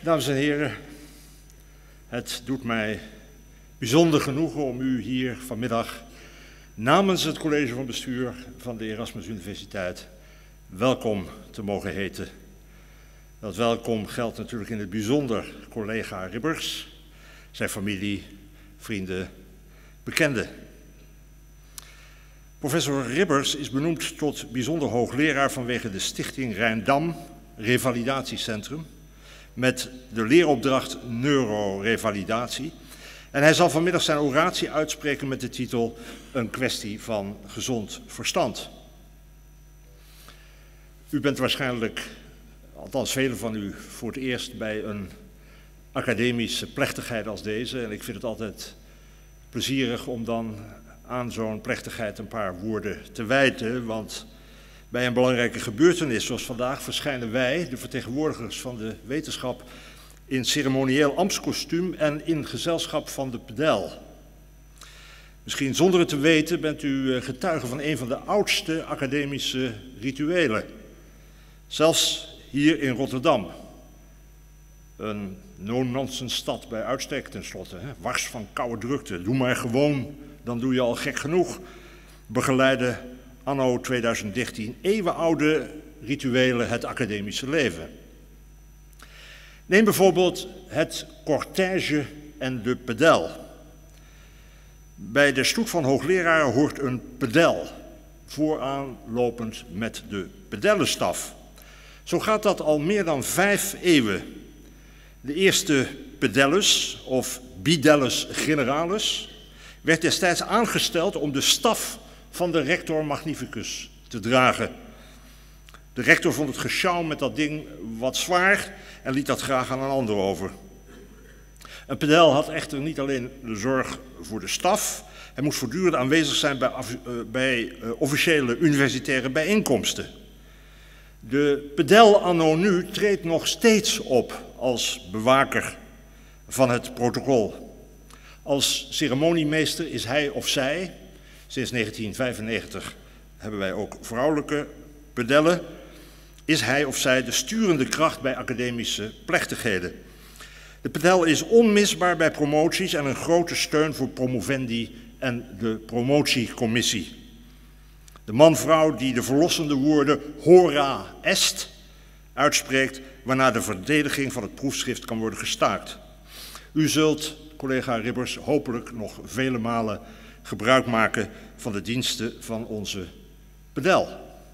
Dames en heren, het doet mij bijzonder genoegen om u hier vanmiddag namens het college van bestuur van de Erasmus Universiteit welkom te mogen heten. Dat welkom geldt natuurlijk in het bijzonder collega Ribbers, zijn familie, vrienden, bekenden. Professor Ribbers is benoemd tot bijzonder hoogleraar vanwege de Stichting Rijndam Revalidatiecentrum met de leeropdracht Neurorevalidatie. En hij zal vanmiddag zijn oratie uitspreken met de titel Een kwestie van gezond verstand. U bent waarschijnlijk, althans velen van u, voor het eerst bij een academische plechtigheid als deze. En ik vind het altijd plezierig om dan aan zo'n plechtigheid een paar woorden te wijten, want bij een belangrijke gebeurtenis zoals vandaag verschijnen wij, de vertegenwoordigers van de wetenschap, in ceremonieel ambtskostuum en in gezelschap van de pedel. Misschien zonder het te weten bent u getuige van een van de oudste academische rituelen. Zelfs hier in Rotterdam. Een no-nonsense stad bij uitstek tenslotte. Wars van koude drukte. Doe maar gewoon, dan doe je al gek genoeg. Begeleiden anno 2013 eeuwenoude rituelen het academische leven. Neem bijvoorbeeld het cortège en de pedel. Bij de stoet van hoogleraren hoort een pedel, vooraan lopend met de pedellenstaf. Zo gaat dat al meer dan 5 eeuwen. De eerste pedellus, of bidellus generalis, werd destijds aangesteld om de staf van de rector magnificus te dragen. De rector vond het gesjouw met dat ding wat zwaar en liet dat graag aan een ander over. Een pedel had echter niet alleen de zorg voor de staf, hij moest voortdurend aanwezig zijn bij officiële universitaire bijeenkomsten. De pedel anno nu treedt nog steeds op als bewaker van het protocol. Als ceremoniemeester is hij of zij, sinds 1995 hebben wij ook vrouwelijke pedellen, is hij of zij de sturende kracht bij academische plechtigheden. De pedel is onmisbaar bij promoties en een grote steun voor promovendi en de promotiecommissie. De man-vrouw die de verlossende woorden hora est uitspreekt, waarna de verdediging van het proefschrift kan worden gestaakt. U zult, collega Ribbers, hopelijk nog vele malen gebruik maken van de diensten van onze pedel.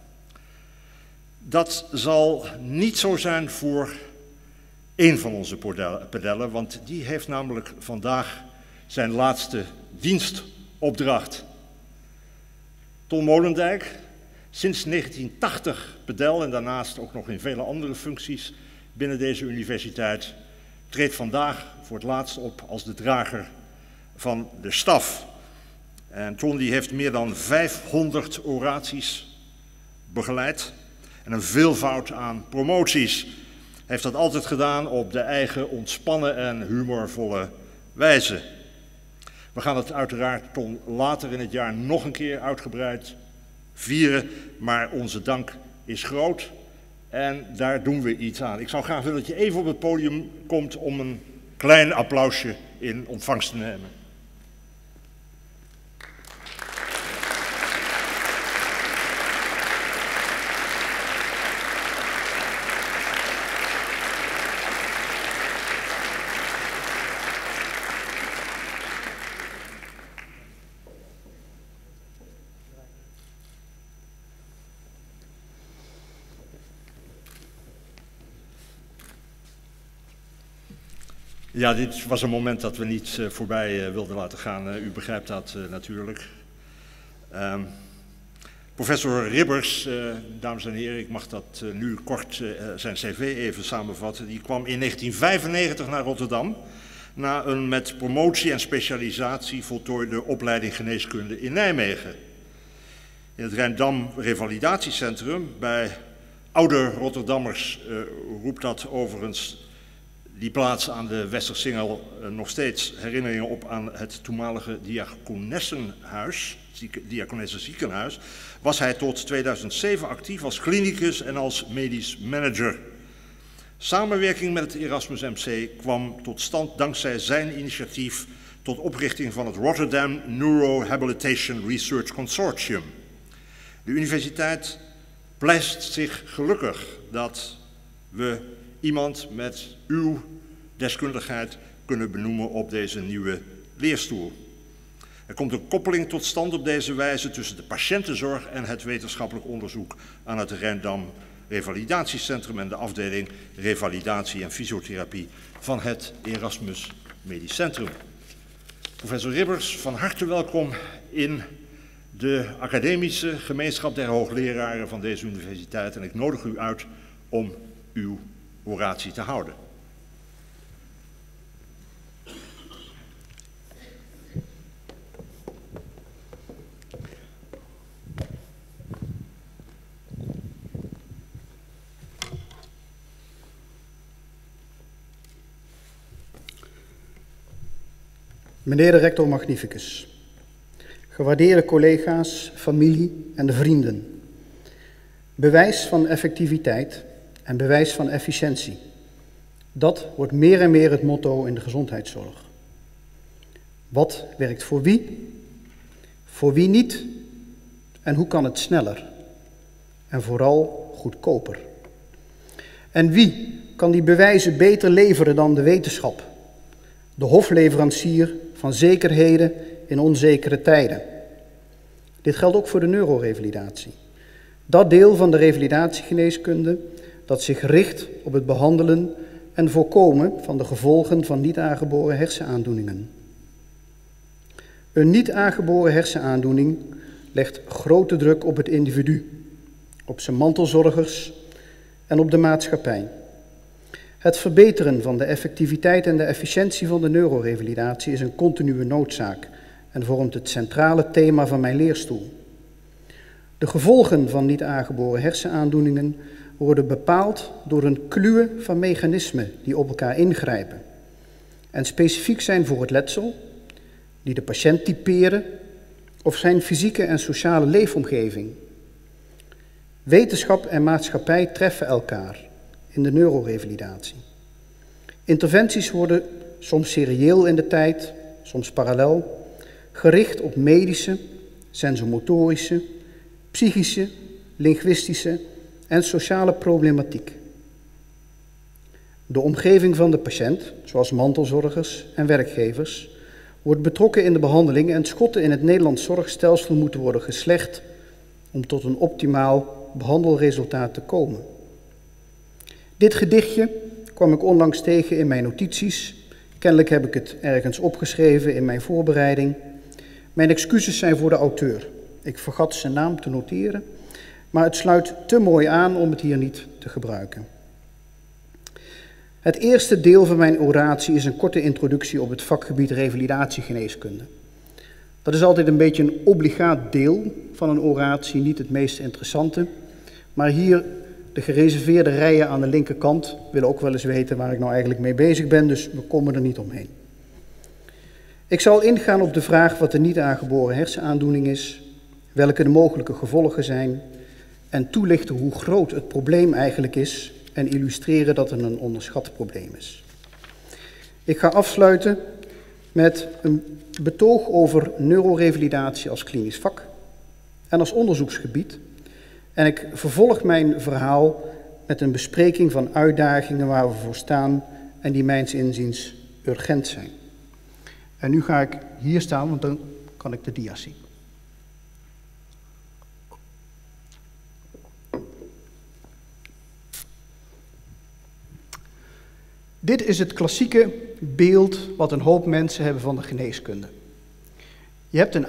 Dat zal niet zo zijn voor één van onze pedellen, want die heeft namelijk vandaag zijn laatste dienstopdracht. Ton Molendijk, sinds 1980 pedel en daarnaast ook nog in vele andere functies binnen deze universiteit, treedt vandaag voor het laatst op als de drager van de staf. En Ton die heeft meer dan 500 oraties begeleid en een veelvoud aan promoties. Hij heeft dat altijd gedaan op de eigen ontspannen en humorvolle wijze. We gaan het uiteraard Ton later in het jaar nog een keer uitgebreid vieren, maar onze dank is groot en daar doen we iets aan. Ik zou graag willen dat je even op het podium komt om een klein applausje in ontvangst te nemen. Ja, dit was een moment dat we niet voorbij wilden laten gaan. U begrijpt dat natuurlijk. Professor Ribbers, dames en heren, ik mag dat nu kort zijn cv even samenvatten. Die kwam in 1995 naar Rotterdam na een met promotie en specialisatie voltooide opleiding geneeskunde in Nijmegen. In het Rijndam Revalidatiecentrum, bij oude Rotterdammers roept dat overigens die plaats aan de Westersingel nog steeds herinneringen op aan het toenmalige diakonessenziekenhuis, was hij tot 2007 actief als klinicus en als medisch manager. Samenwerking met het Erasmus MC kwam tot stand dankzij zijn initiatief tot oprichting van het Rotterdam Neurohabilitation Research Consortium. De universiteit prijst zich gelukkig dat we iemand met uw deskundigheid kunnen benoemen op deze nieuwe leerstoel. Er komt een koppeling tot stand op deze wijze tussen de patiëntenzorg en het wetenschappelijk onderzoek aan het Rijndam Revalidatiecentrum en de afdeling Revalidatie en Fysiotherapie van het Erasmus Medisch Centrum. Professor Ribbers, van harte welkom in de academische gemeenschap der hoogleraren van deze universiteit en ik nodig u uit om uw oratie te houden. Meneer de rector magnificus, gewaardeerde collega's, familie en de vrienden. Bewijs van effectiviteit en bewijs van efficiëntie. Dat wordt meer en meer het motto in de gezondheidszorg. Wat werkt voor wie niet en hoe kan het sneller en vooral goedkoper? En wie kan die bewijzen beter leveren dan de wetenschap, de hofleverancier van zekerheden in onzekere tijden? Dit geldt ook voor de neurorevalidatie. Dat deel van de revalidatiegeneeskunde dat zich richt op het behandelen en voorkomen van de gevolgen van niet aangeboren hersenaandoeningen. Een niet aangeboren hersenaandoening legt grote druk op het individu, op zijn mantelzorgers en op de maatschappij. Het verbeteren van de effectiviteit en de efficiëntie van de neurorevalidatie is een continue noodzaak en vormt het centrale thema van mijn leerstoel. De gevolgen van niet aangeboren hersenaandoeningen worden bepaald door een kluwe van mechanismen die op elkaar ingrijpen en specifiek zijn voor het letsel, die de patiënt typeren of zijn fysieke en sociale leefomgeving. Wetenschap en maatschappij treffen elkaar in de neurorevalidatie. Interventies worden soms serieel in de tijd, soms parallel, gericht op medische, sensomotorische, psychische, linguïstische en sociale problematiek. De omgeving van de patiënt, zoals mantelzorgers en werkgevers, wordt betrokken in de behandeling en schotten in het Nederlands zorgstelsel moeten worden geslecht om tot een optimaal behandelresultaat te komen. Dit gedichtje kwam ik onlangs tegen in mijn notities. Kennelijk heb ik het ergens opgeschreven in mijn voorbereiding. Mijn excuses zijn voor de auteur. Ik vergat zijn naam te noteren, maar het sluit te mooi aan om het hier niet te gebruiken. Het eerste deel van mijn oratie is een korte introductie op het vakgebied revalidatiegeneeskunde. Dat is altijd een beetje een obligaat deel van een oratie, niet het meest interessante, maar hier de gereserveerde rijen aan de linkerkant willen ook wel eens weten waar ik nou eigenlijk mee bezig ben, dus we komen er niet omheen. Ik zal ingaan op de vraag wat de niet aangeboren hersenaandoening is, welke de mogelijke gevolgen zijn en toelichten hoe groot het probleem eigenlijk is en illustreren dat het een onderschat probleem is. Ik ga afsluiten met een betoog over neurorevalidatie als klinisch vak en als onderzoeksgebied. En ik vervolg mijn verhaal met een bespreking van uitdagingen waar we voor staan en die mijns inziens urgent zijn. En nu ga ik hier staan, want dan kan ik de dia's zien. Dit is het klassieke beeld wat een hoop mensen hebben van de geneeskunde. Je hebt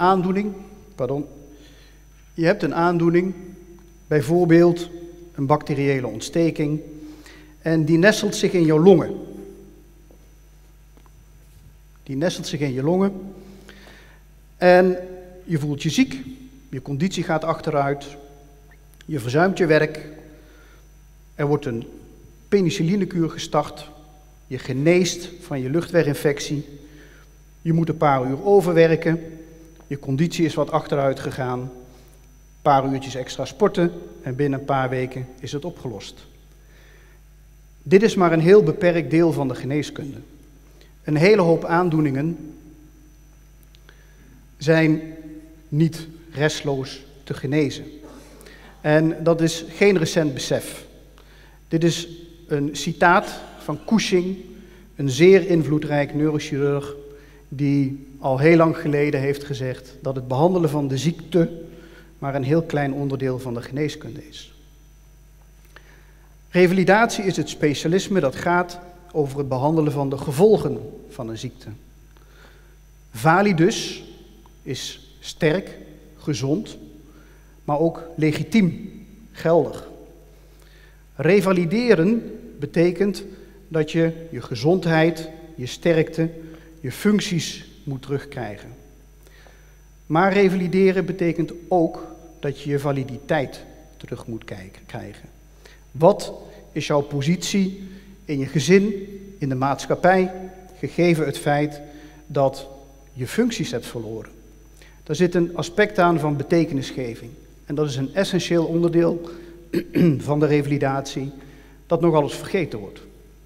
een aandoening, bijvoorbeeld een bacteriële ontsteking, en die nestelt zich in jouw longen. En je voelt je ziek, je conditie gaat achteruit, je verzuimt je werk, er wordt een penicillinekuur gestart, je geneest van je luchtweginfectie, je moet een paar uur overwerken, je conditie is wat achteruit gegaan, een paar uurtjes extra sporten en binnen een paar weken is het opgelost. Dit is maar een heel beperkt deel van de geneeskunde. Een hele hoop aandoeningen zijn niet restloos te genezen. En dat is geen recent besef. Dit is een citaat van Cushing, een zeer invloedrijk neurochirurg, die al heel lang geleden heeft gezegd dat het behandelen van de ziekte maar een heel klein onderdeel van de geneeskunde is. Revalidatie is het specialisme dat gaat over het behandelen van de gevolgen van een ziekte. Validus is sterk, gezond, maar ook legitiem, geldig. Revalideren betekent dat je je gezondheid, je sterkte, je functies moet terugkrijgen. Maar revalideren betekent ook dat je je validiteit terug moet krijgen. Wat is jouw positie in je gezin, in de maatschappij, gegeven het feit dat je functies hebt verloren? Daar zit een aspect aan van betekenisgeving. En dat is een essentieel onderdeel van de revalidatie dat nogal eens vergeten wordt.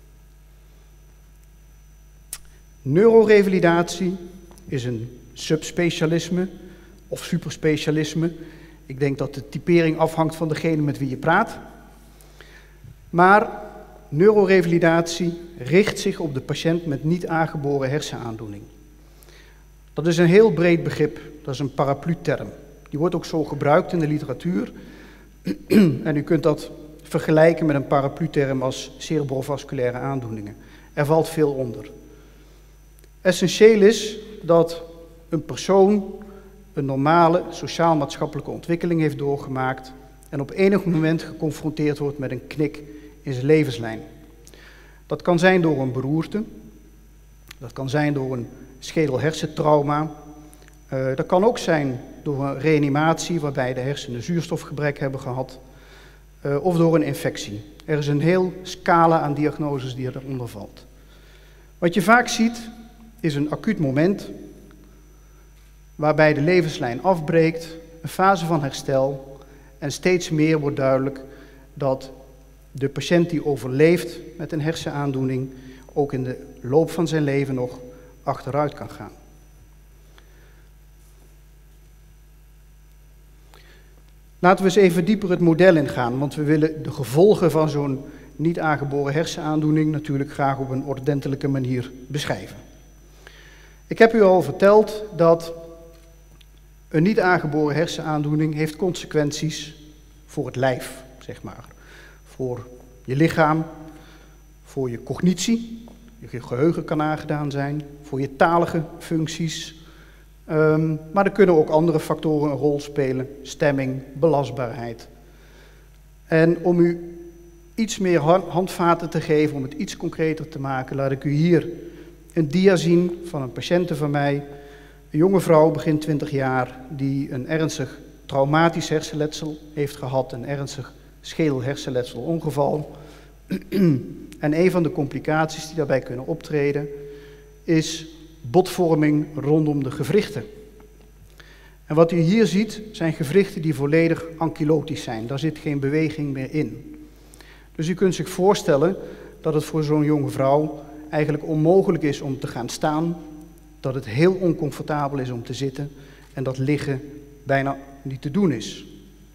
Neurorevalidatie is een subspecialisme of superspecialisme. Ik denk dat de typering afhangt van degene met wie je praat. Maar neurorevalidatie richt zich op de patiënt met niet aangeboren hersenaandoening. Dat is een heel breed begrip, dat is een paraplu-term. Die wordt ook zo gebruikt in de literatuur. En u kunt dat vergelijken met een paraplu-term als cerebrovasculaire aandoeningen. Er valt veel onder. Essentieel is dat een persoon een normale sociaal-maatschappelijke ontwikkeling heeft doorgemaakt en op enig moment geconfronteerd wordt met een knik in zijn levenslijn. Dat kan zijn door een beroerte, dat kan zijn door een schedel-hersentrauma, dat kan ook zijn door een reanimatie waarbij de hersenen zuurstofgebrek hebben gehad, of door een infectie. Er is een heel scala aan diagnoses die eronder valt. Wat je vaak ziet is een acuut moment waarbij de levenslijn afbreekt, een fase van herstel en steeds meer wordt duidelijk dat de patiënt die overleeft met een hersenaandoening ook in de loop van zijn leven nog achteruit kan gaan. Laten we eens even dieper het model ingaan, want we willen de gevolgen van zo'n niet aangeboren hersenaandoening natuurlijk graag op een ordentelijke manier beschrijven. Ik heb u al verteld dat een niet aangeboren hersenaandoening heeft consequenties voor het lijf, zeg maar. Voor je lichaam, voor je cognitie, je geheugen kan aangedaan zijn, voor je talige functies. Maar er kunnen ook andere factoren een rol spelen, stemming, belastbaarheid. En om u iets meer handvaten te geven, om het iets concreter te maken, laat ik u hier een dia zien van een patiënte van mij, een jonge vrouw, begin 20 jaar, die een ernstig traumatisch hersenletsel heeft gehad, een ernstig schedel-hersenletselongeval. En een van de complicaties die daarbij kunnen optreden is botvorming rondom de gewrichten. En wat u hier ziet zijn gewrichten die volledig ankylotisch zijn. Daar zit geen beweging meer in. Dus u kunt zich voorstellen dat het voor zo'n jonge vrouw eigenlijk onmogelijk is om te gaan staan, dat het heel oncomfortabel is om te zitten en dat liggen bijna niet te doen is.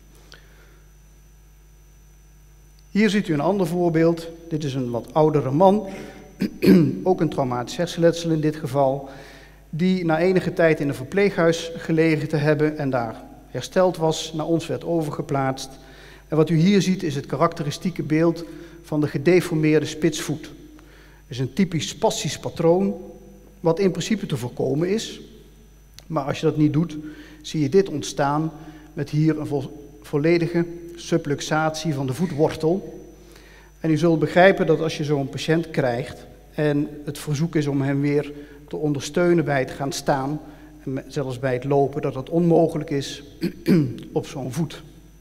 Hier ziet u een ander voorbeeld. Dit is een wat oudere man, ook een traumatisch hersenletsel in dit geval, die na enige tijd in een verpleeghuis gelegen te hebben en daar hersteld was, naar ons werd overgeplaatst. En wat u hier ziet is het karakteristieke beeld van de gedeformeerde spitsvoet. Het is een typisch spastisch patroon, wat in principe te voorkomen is. Maar als je dat niet doet, zie je dit ontstaan met hier een volledige subluxatie van de voetwortel. En u zult begrijpen dat als je zo'n patiënt krijgt en het verzoek is om hem weer te ondersteunen bij het gaan staan, en zelfs bij het lopen, dat het onmogelijk is op zo'n voet.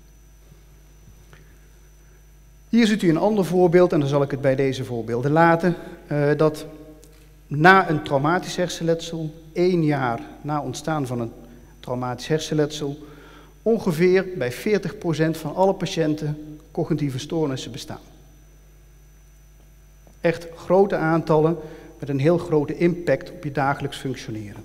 Hier ziet u een ander voorbeeld, en dan zal ik het bij deze voorbeelden laten, dat na een traumatisch hersenletsel, 1 jaar na ontstaan van een traumatisch hersenletsel, ongeveer bij 40% van alle patiënten cognitieve stoornissen bestaan. Echt grote aantallen met een heel grote impact op je dagelijks functioneren.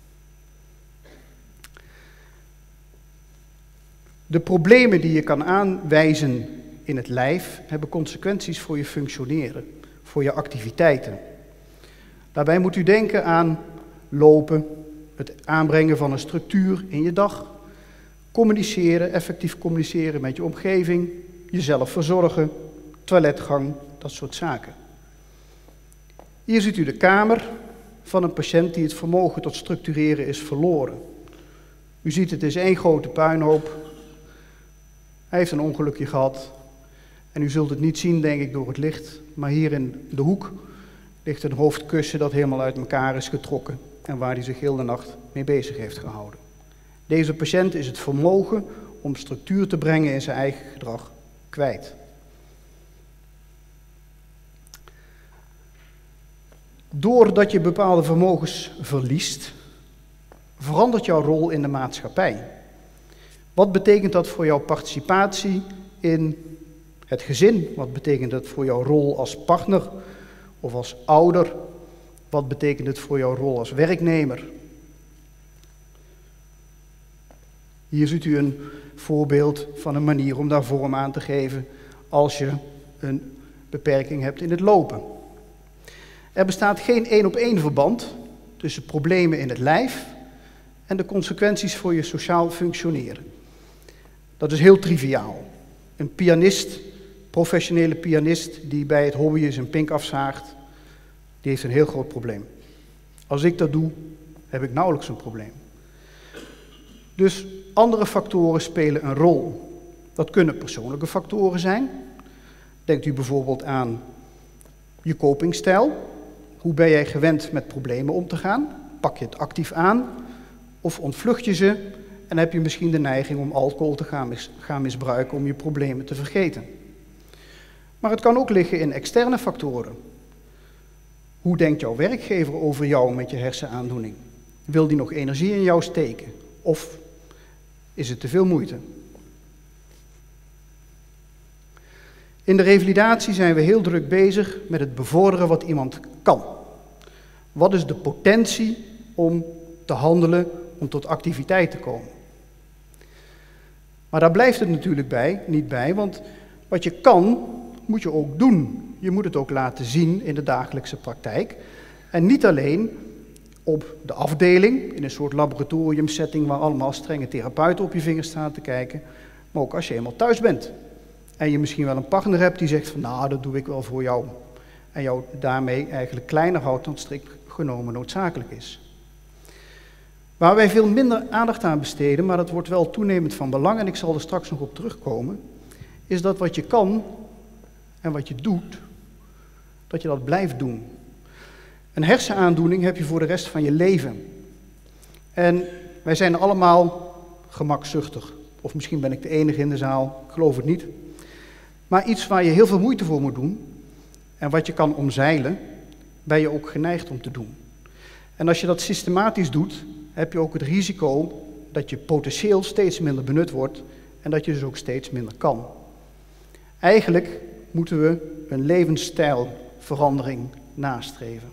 De problemen die je kan aanwijzen in het lijf hebben consequenties voor je functioneren, voor je activiteiten. Daarbij moet u denken aan lopen, het aanbrengen van een structuur in je dag, communiceren, effectief communiceren met je omgeving, jezelf verzorgen, toiletgang, dat soort zaken. Hier ziet u de kamer van een patiënt die het vermogen tot structureren is verloren. U ziet het is één grote puinhoop. Hij heeft een ongelukje gehad. En u zult het niet zien, denk ik, door het licht. Maar hier in de hoek ligt een hoofdkussen dat helemaal uit elkaar is getrokken. En waar hij zich heel de nacht mee bezig heeft gehouden. Deze patiënt is het vermogen om structuur te brengen in zijn eigen gedrag kwijt. Doordat je bepaalde vermogens verliest, verandert jouw rol in de maatschappij. Wat betekent dat voor jouw participatie in het gezin? Wat betekent dat voor jouw rol als partner of als ouder? Wat betekent het voor jouw rol als werknemer? Hier ziet u een voorbeeld van een manier om daar vorm aan te geven als je een beperking hebt in het lopen. Er bestaat geen één-op-één verband tussen problemen in het lijf en de consequenties voor je sociaal functioneren. Dat is heel triviaal. Een pianist, professionele pianist die bij het hobby zijn pink afzaagt, die heeft een heel groot probleem. Als ik dat doe, heb ik nauwelijks een probleem. Dus andere factoren spelen een rol. Dat kunnen persoonlijke factoren zijn. Denkt u bijvoorbeeld aan je copingstijl. Hoe ben jij gewend met problemen om te gaan? Pak je het actief aan of ontvlucht je ze en heb je misschien de neiging om alcohol te gaan misbruiken om je problemen te vergeten. Maar het kan ook liggen in externe factoren. Hoe denkt jouw werkgever over jou met je hersenaandoening? Wil die nog energie in jou steken? Of is het te veel moeite? In de revalidatie zijn we heel druk bezig met het bevorderen wat iemand kan. Wat is de potentie om te handelen, om tot activiteit te komen? Maar daar blijft het natuurlijk niet bij, want wat je kan, moet je ook doen. Je moet het ook laten zien in de dagelijkse praktijk. En niet alleen op de afdeling, in een soort laboratoriumsetting waar allemaal strenge therapeuten op je vingers staan te kijken, maar ook als je eenmaal thuis bent. En je misschien wel een partner hebt die zegt van nou, dat doe ik wel voor jou. En jou daarmee eigenlijk kleiner houdt dan strikt genomen noodzakelijk is. Waar wij veel minder aandacht aan besteden, maar dat wordt wel toenemend van belang en ik zal er straks nog op terugkomen, is dat wat je kan en wat je doet, dat je dat blijft doen. Een hersenaandoening heb je voor de rest van je leven. En wij zijn allemaal gemakzuchtig. Of misschien ben ik de enige in de zaal, ik geloof het niet. Maar iets waar je heel veel moeite voor moet doen en wat je kan omzeilen, ben je ook geneigd om te doen. En als je dat systematisch doet, heb je ook het risico dat je potentieel steeds minder benut wordt en dat je dus ook steeds minder kan. Eigenlijk moeten we een levensstijlverandering nastreven.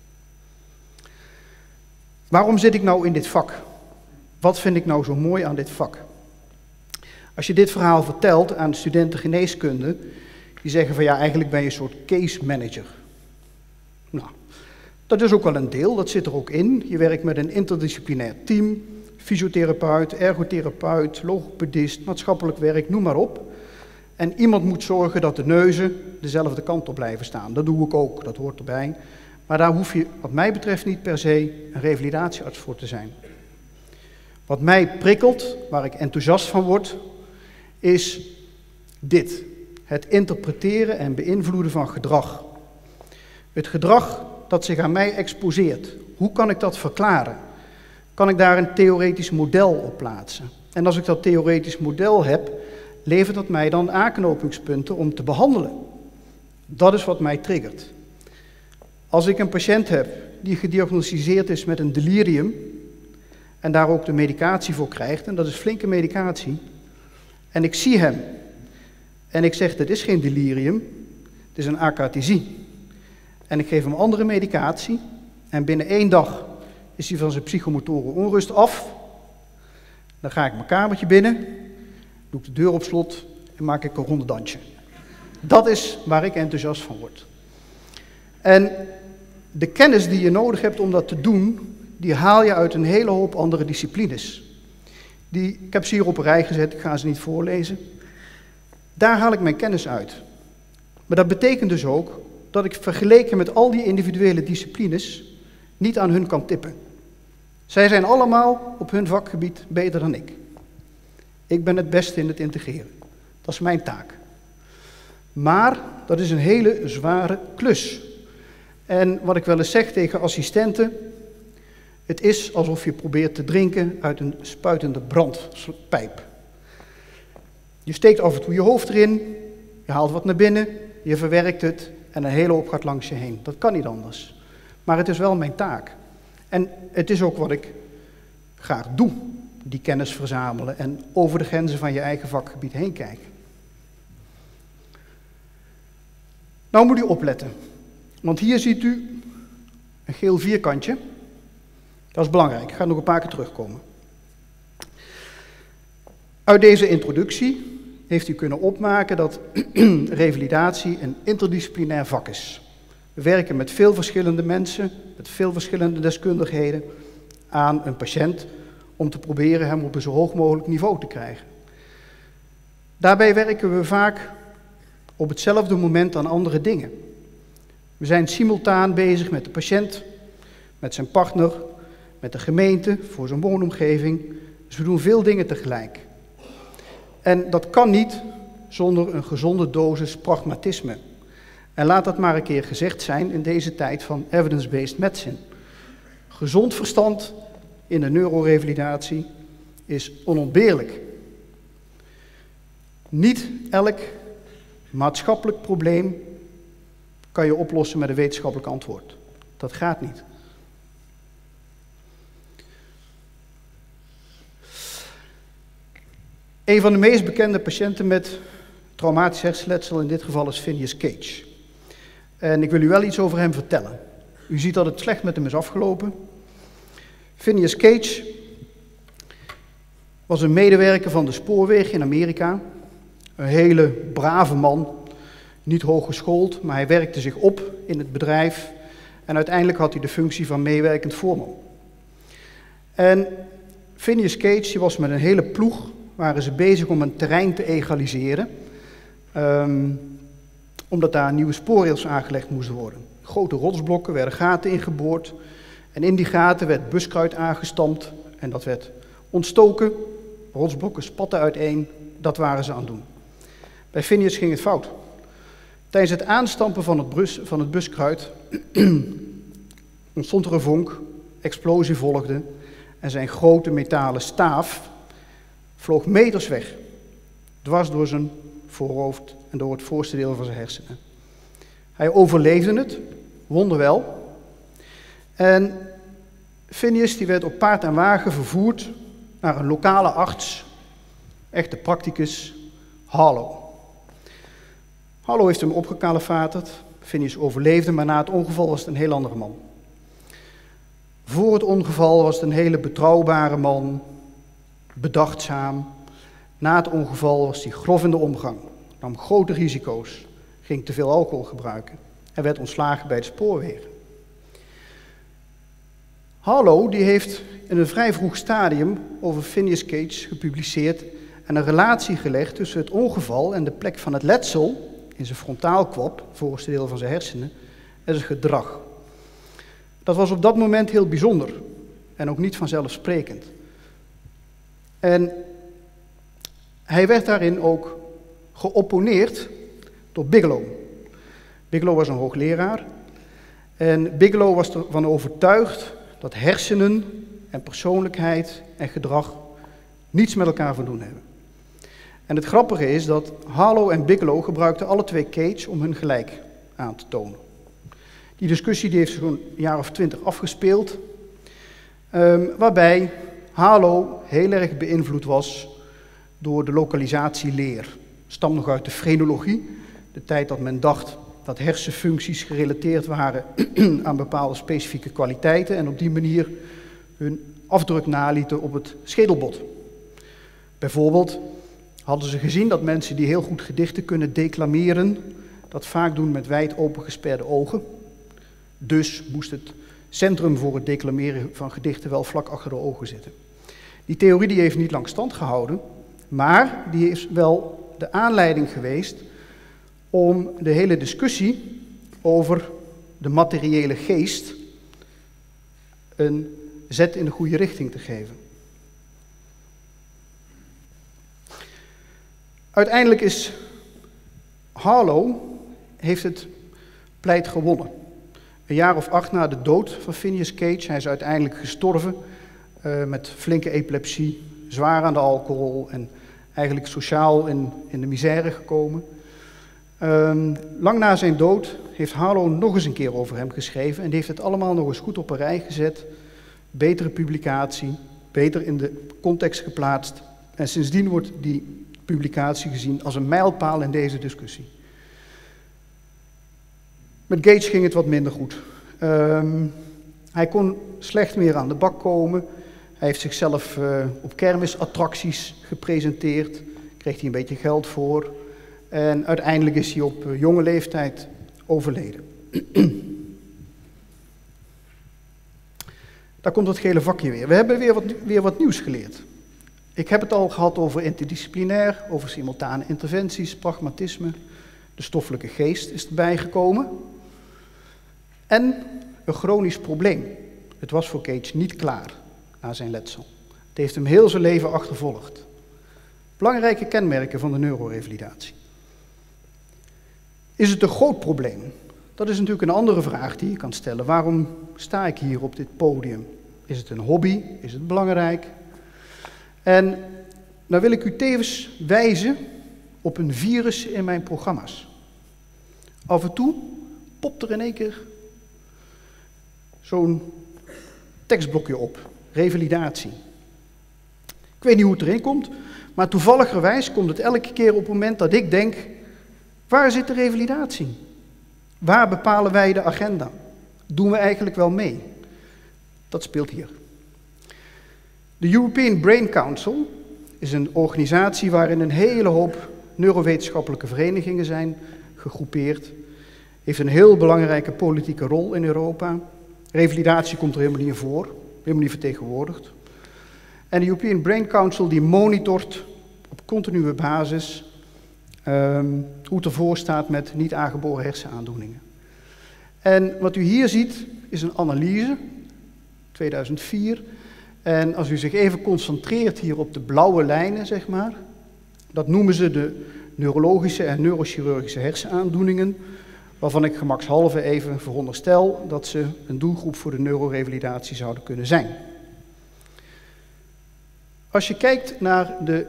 Waarom zit ik nou in dit vak? Wat vind ik nou zo mooi aan dit vak? Als je dit verhaal vertelt aan studenten geneeskunde, die zeggen van ja, eigenlijk ben je een soort case manager. Nou, dat is ook wel een deel, dat zit er ook in. Je werkt met een interdisciplinair team, fysiotherapeut, ergotherapeut, logopedist, maatschappelijk werk, noem maar op. En iemand moet zorgen dat de neuzen dezelfde kant op blijven staan. Dat doe ik ook, dat hoort erbij. Maar daar hoef je, wat mij betreft, niet per se een revalidatiearts voor te zijn. Wat mij prikkelt, waar ik enthousiast van word, is dit. Het interpreteren en beïnvloeden van gedrag. Het gedrag dat zich aan mij exposeert. Hoe kan ik dat verklaren? Kan ik daar een theoretisch model op plaatsen? En als ik dat theoretisch model heb, levert dat mij dan aanknopingspunten om te behandelen. Dat is wat mij triggert. Als ik een patiënt heb die gediagnosticeerd is met een delirium en daar ook de medicatie voor krijgt, en dat is flinke medicatie, en ik zie hem en ik zeg, dit is geen delirium, het is een akathisia. en ik geef hem andere medicatie en binnen 1 dag is hij van zijn psychomotoren onrust af. Dan ga ik mijn kamertje binnen, doe ik de deur op slot en maak ik een rondedansje. Dat is waar ik enthousiast van word. En de kennis die je nodig hebt om dat te doen, die haal je uit een hele hoop andere disciplines. Ik heb ze hier op een rij gezet, ik ga ze niet voorlezen. Daar haal ik mijn kennis uit. Maar dat betekent dus ook dat ik vergeleken met al die individuele disciplines niet aan hun kan tippen. Zij zijn allemaal op hun vakgebied beter dan ik. Ik ben het beste in het integreren. Dat is mijn taak. Maar dat is een hele zware klus. En wat ik wel eens zeg tegen assistenten, het is alsof je probeert te drinken uit een spuitende brandpijp. Je steekt af en toe je hoofd erin, je haalt wat naar binnen, je verwerkt het en een hele hoop gaat langs je heen. Dat kan niet anders. Maar het is wel mijn taak. En het is ook wat ik graag doe, die kennis verzamelen en over de grenzen van je eigen vakgebied heen kijken. Nou moet u opletten, want hier ziet u een geel vierkantje. Dat is belangrijk, ik ga nog een paar keer terugkomen. Uit deze introductie heeft u kunnen opmaken dat revalidatie een interdisciplinair vak is. We werken met veel verschillende mensen, met veel verschillende deskundigheden aan een patiënt om te proberen hem op een zo hoog mogelijk niveau te krijgen. Daarbij werken we vaak op hetzelfde moment aan andere dingen. We zijn simultaan bezig met de patiënt, met zijn partner, met de gemeente, voor zijn woonomgeving. Dus we doen veel dingen tegelijk. En dat kan niet zonder een gezonde dosis pragmatisme. En laat dat maar een keer gezegd zijn in deze tijd van evidence-based medicine. Gezond verstand in de neurorevalidatie is onontbeerlijk. Niet elk maatschappelijk probleem kan je oplossen met een wetenschappelijk antwoord. Dat gaat niet. Een van de meest bekende patiënten met traumatisch hersenletsel in dit geval is Phineas Cage. En ik wil u wel iets over hem vertellen. U ziet dat het slecht met hem is afgelopen. Phineas Cage was een medewerker van de spoorwegen in Amerika. Een hele brave man, niet hooggeschoold, maar hij werkte zich op in het bedrijf. En uiteindelijk had hij de functie van meewerkend voorman. En Phineas Cage die was met een hele ploeg, waren ze bezig om een terrein te egaliseren. Omdat daar nieuwe spoorrails aangelegd moesten worden. Grote rotsblokken werden gaten ingeboord. En in die gaten werd buskruid aangestampt. En dat werd ontstoken. Rotsblokken spatten uiteen. Dat waren ze aan het doen. Bij Phineas ging het fout. Tijdens het aanstampen van het buskruid ontstond er een vonk. Explosie volgde. En zijn grote metalen staaf vloog meters weg. Dwars door zijn voorhoofd en door het voorste deel van zijn hersenen. Hij overleefde het, wonderwel. En Phineas die werd op paard en wagen vervoerd naar een lokale arts, echte practicus, Harlow. Harlow heeft hem opgekalefaterd. Phineas overleefde, maar na het ongeval was het een heel andere man. Voor het ongeval was het een hele betrouwbare man, bedachtzaam. Na het ongeval was hij grof in de omgang, nam grote risico's, ging te veel alcohol gebruiken en werd ontslagen bij de spoorwegen. Harlow die heeft in een vrij vroeg stadium over Phineas Cage gepubliceerd en een relatie gelegd tussen het ongeval en de plek van het letsel in zijn frontaalkwab, voorste deel van zijn hersenen, en zijn gedrag. Dat was op dat moment heel bijzonder en ook niet vanzelfsprekend. En hij werd daarin ook geopponeerd door Bigelow. Bigelow was een hoogleraar en Bigelow was ervan overtuigd dat hersenen en persoonlijkheid en gedrag niets met elkaar van doen hebben. En het grappige is dat Harlow en Bigelow gebruikten alle twee Cage om hun gelijk aan te tonen. Die discussie die heeft zo'n jaar of 20 afgespeeld, waarbij Harlow heel erg beïnvloed was door de lokalisatieleer. Stamt nog uit de frenologie, de tijd dat men dacht dat hersenfuncties gerelateerd waren aan bepaalde specifieke kwaliteiten en op die manier hun afdruk nalieten op het schedelbot. Bijvoorbeeld hadden ze gezien dat mensen die heel goed gedichten kunnen declameren, dat vaak doen met wijd opengesperde ogen. Dus moest het centrum voor het declameren van gedichten wel vlak achter de ogen zitten. Die theorie die heeft niet lang stand gehouden, maar die is wel de aanleiding geweest om de hele discussie over de materiële geest een zet in de goede richting te geven. Uiteindelijk is Harlow heeft het pleit gewonnen. Een jaar of 8 na de dood van Phineas Cage, hij is uiteindelijk gestorven met flinke epilepsie, zwaar aan de alcohol en eigenlijk sociaal in de misère gekomen. Lang na zijn dood heeft Harlow nog eens een keer over hem geschreven en die heeft het allemaal nog eens goed op een rij gezet. Betere publicatie, beter in de context geplaatst en sindsdien wordt die publicatie gezien als een mijlpaal in deze discussie. Met Gage ging het wat minder goed. Hij kon slecht meer aan de bak komen. Hij heeft zichzelf op kermisattracties gepresenteerd. Kreeg hij een beetje geld voor. En uiteindelijk is hij op jonge leeftijd overleden. Daar komt dat gele vakje weer. We hebben weer wat nieuws geleerd. Ik heb het al gehad over interdisciplinair, over simultane interventies, pragmatisme. De stoffelijke geest is erbij gekomen. En een chronisch probleem. Het was voor Cage niet klaar na zijn letsel. Het heeft hem heel zijn leven achtervolgd. Belangrijke kenmerken van de neurorevalidatie. Is het een groot probleem? Dat is natuurlijk een andere vraag die je kan stellen. Waarom sta ik hier op dit podium? Is het een hobby? Is het belangrijk? En nou wil ik u tevens wijzen op een virus in mijn programma's. Af en toe popt er in één keer zo'n tekstblokje op. Revalidatie. Ik weet niet hoe het erin komt, maar toevalligerwijs komt het elke keer op het moment dat ik denk, waar zit de revalidatie? Waar bepalen wij de agenda? Doen we eigenlijk wel mee? Dat speelt hier. De European Brain Council is een organisatie waarin een hele hoop neurowetenschappelijke verenigingen zijn gegroepeerd. Heeft een heel belangrijke politieke rol in Europa. Revalidatie komt er helemaal niet in voor, helemaal niet vertegenwoordigd. En de European Brain Council die monitort op continue basis hoe het ervoor staat met niet aangeboren hersenaandoeningen. En wat u hier ziet is een analyse, 2004. En als u zich even concentreert hier op de blauwe lijnen, zeg maar, dat noemen ze de neurologische en neurochirurgische hersenaandoeningen, waarvan ik gemakshalve even veronderstel dat ze een doelgroep voor de neurorevalidatie zouden kunnen zijn. Als je kijkt naar de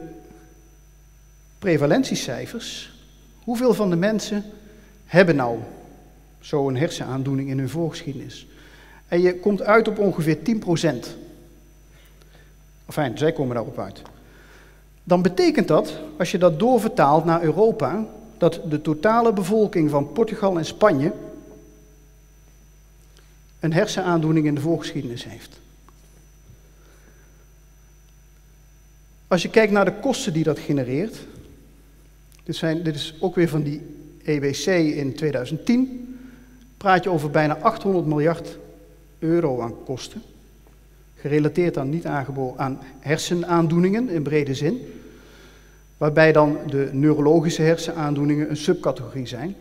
prevalentiecijfers, hoeveel van de mensen hebben nou zo'n hersenaandoening in hun voorgeschiedenis? En je komt uit op ongeveer 10%. Enfin, zij komen daarop uit. Dan betekent dat, als je dat doorvertaalt naar Europa, dat de totale bevolking van Portugal en Spanje een hersenaandoening in de voorgeschiedenis heeft. Als je kijkt naar de kosten die dat genereert, dit is ook weer van die EBC in 2010, praat je over bijna 800 miljard euro aan kosten, gerelateerd aan hersenaandoeningen in brede zin, waarbij dan de neurologische hersenaandoeningen een subcategorie zijn.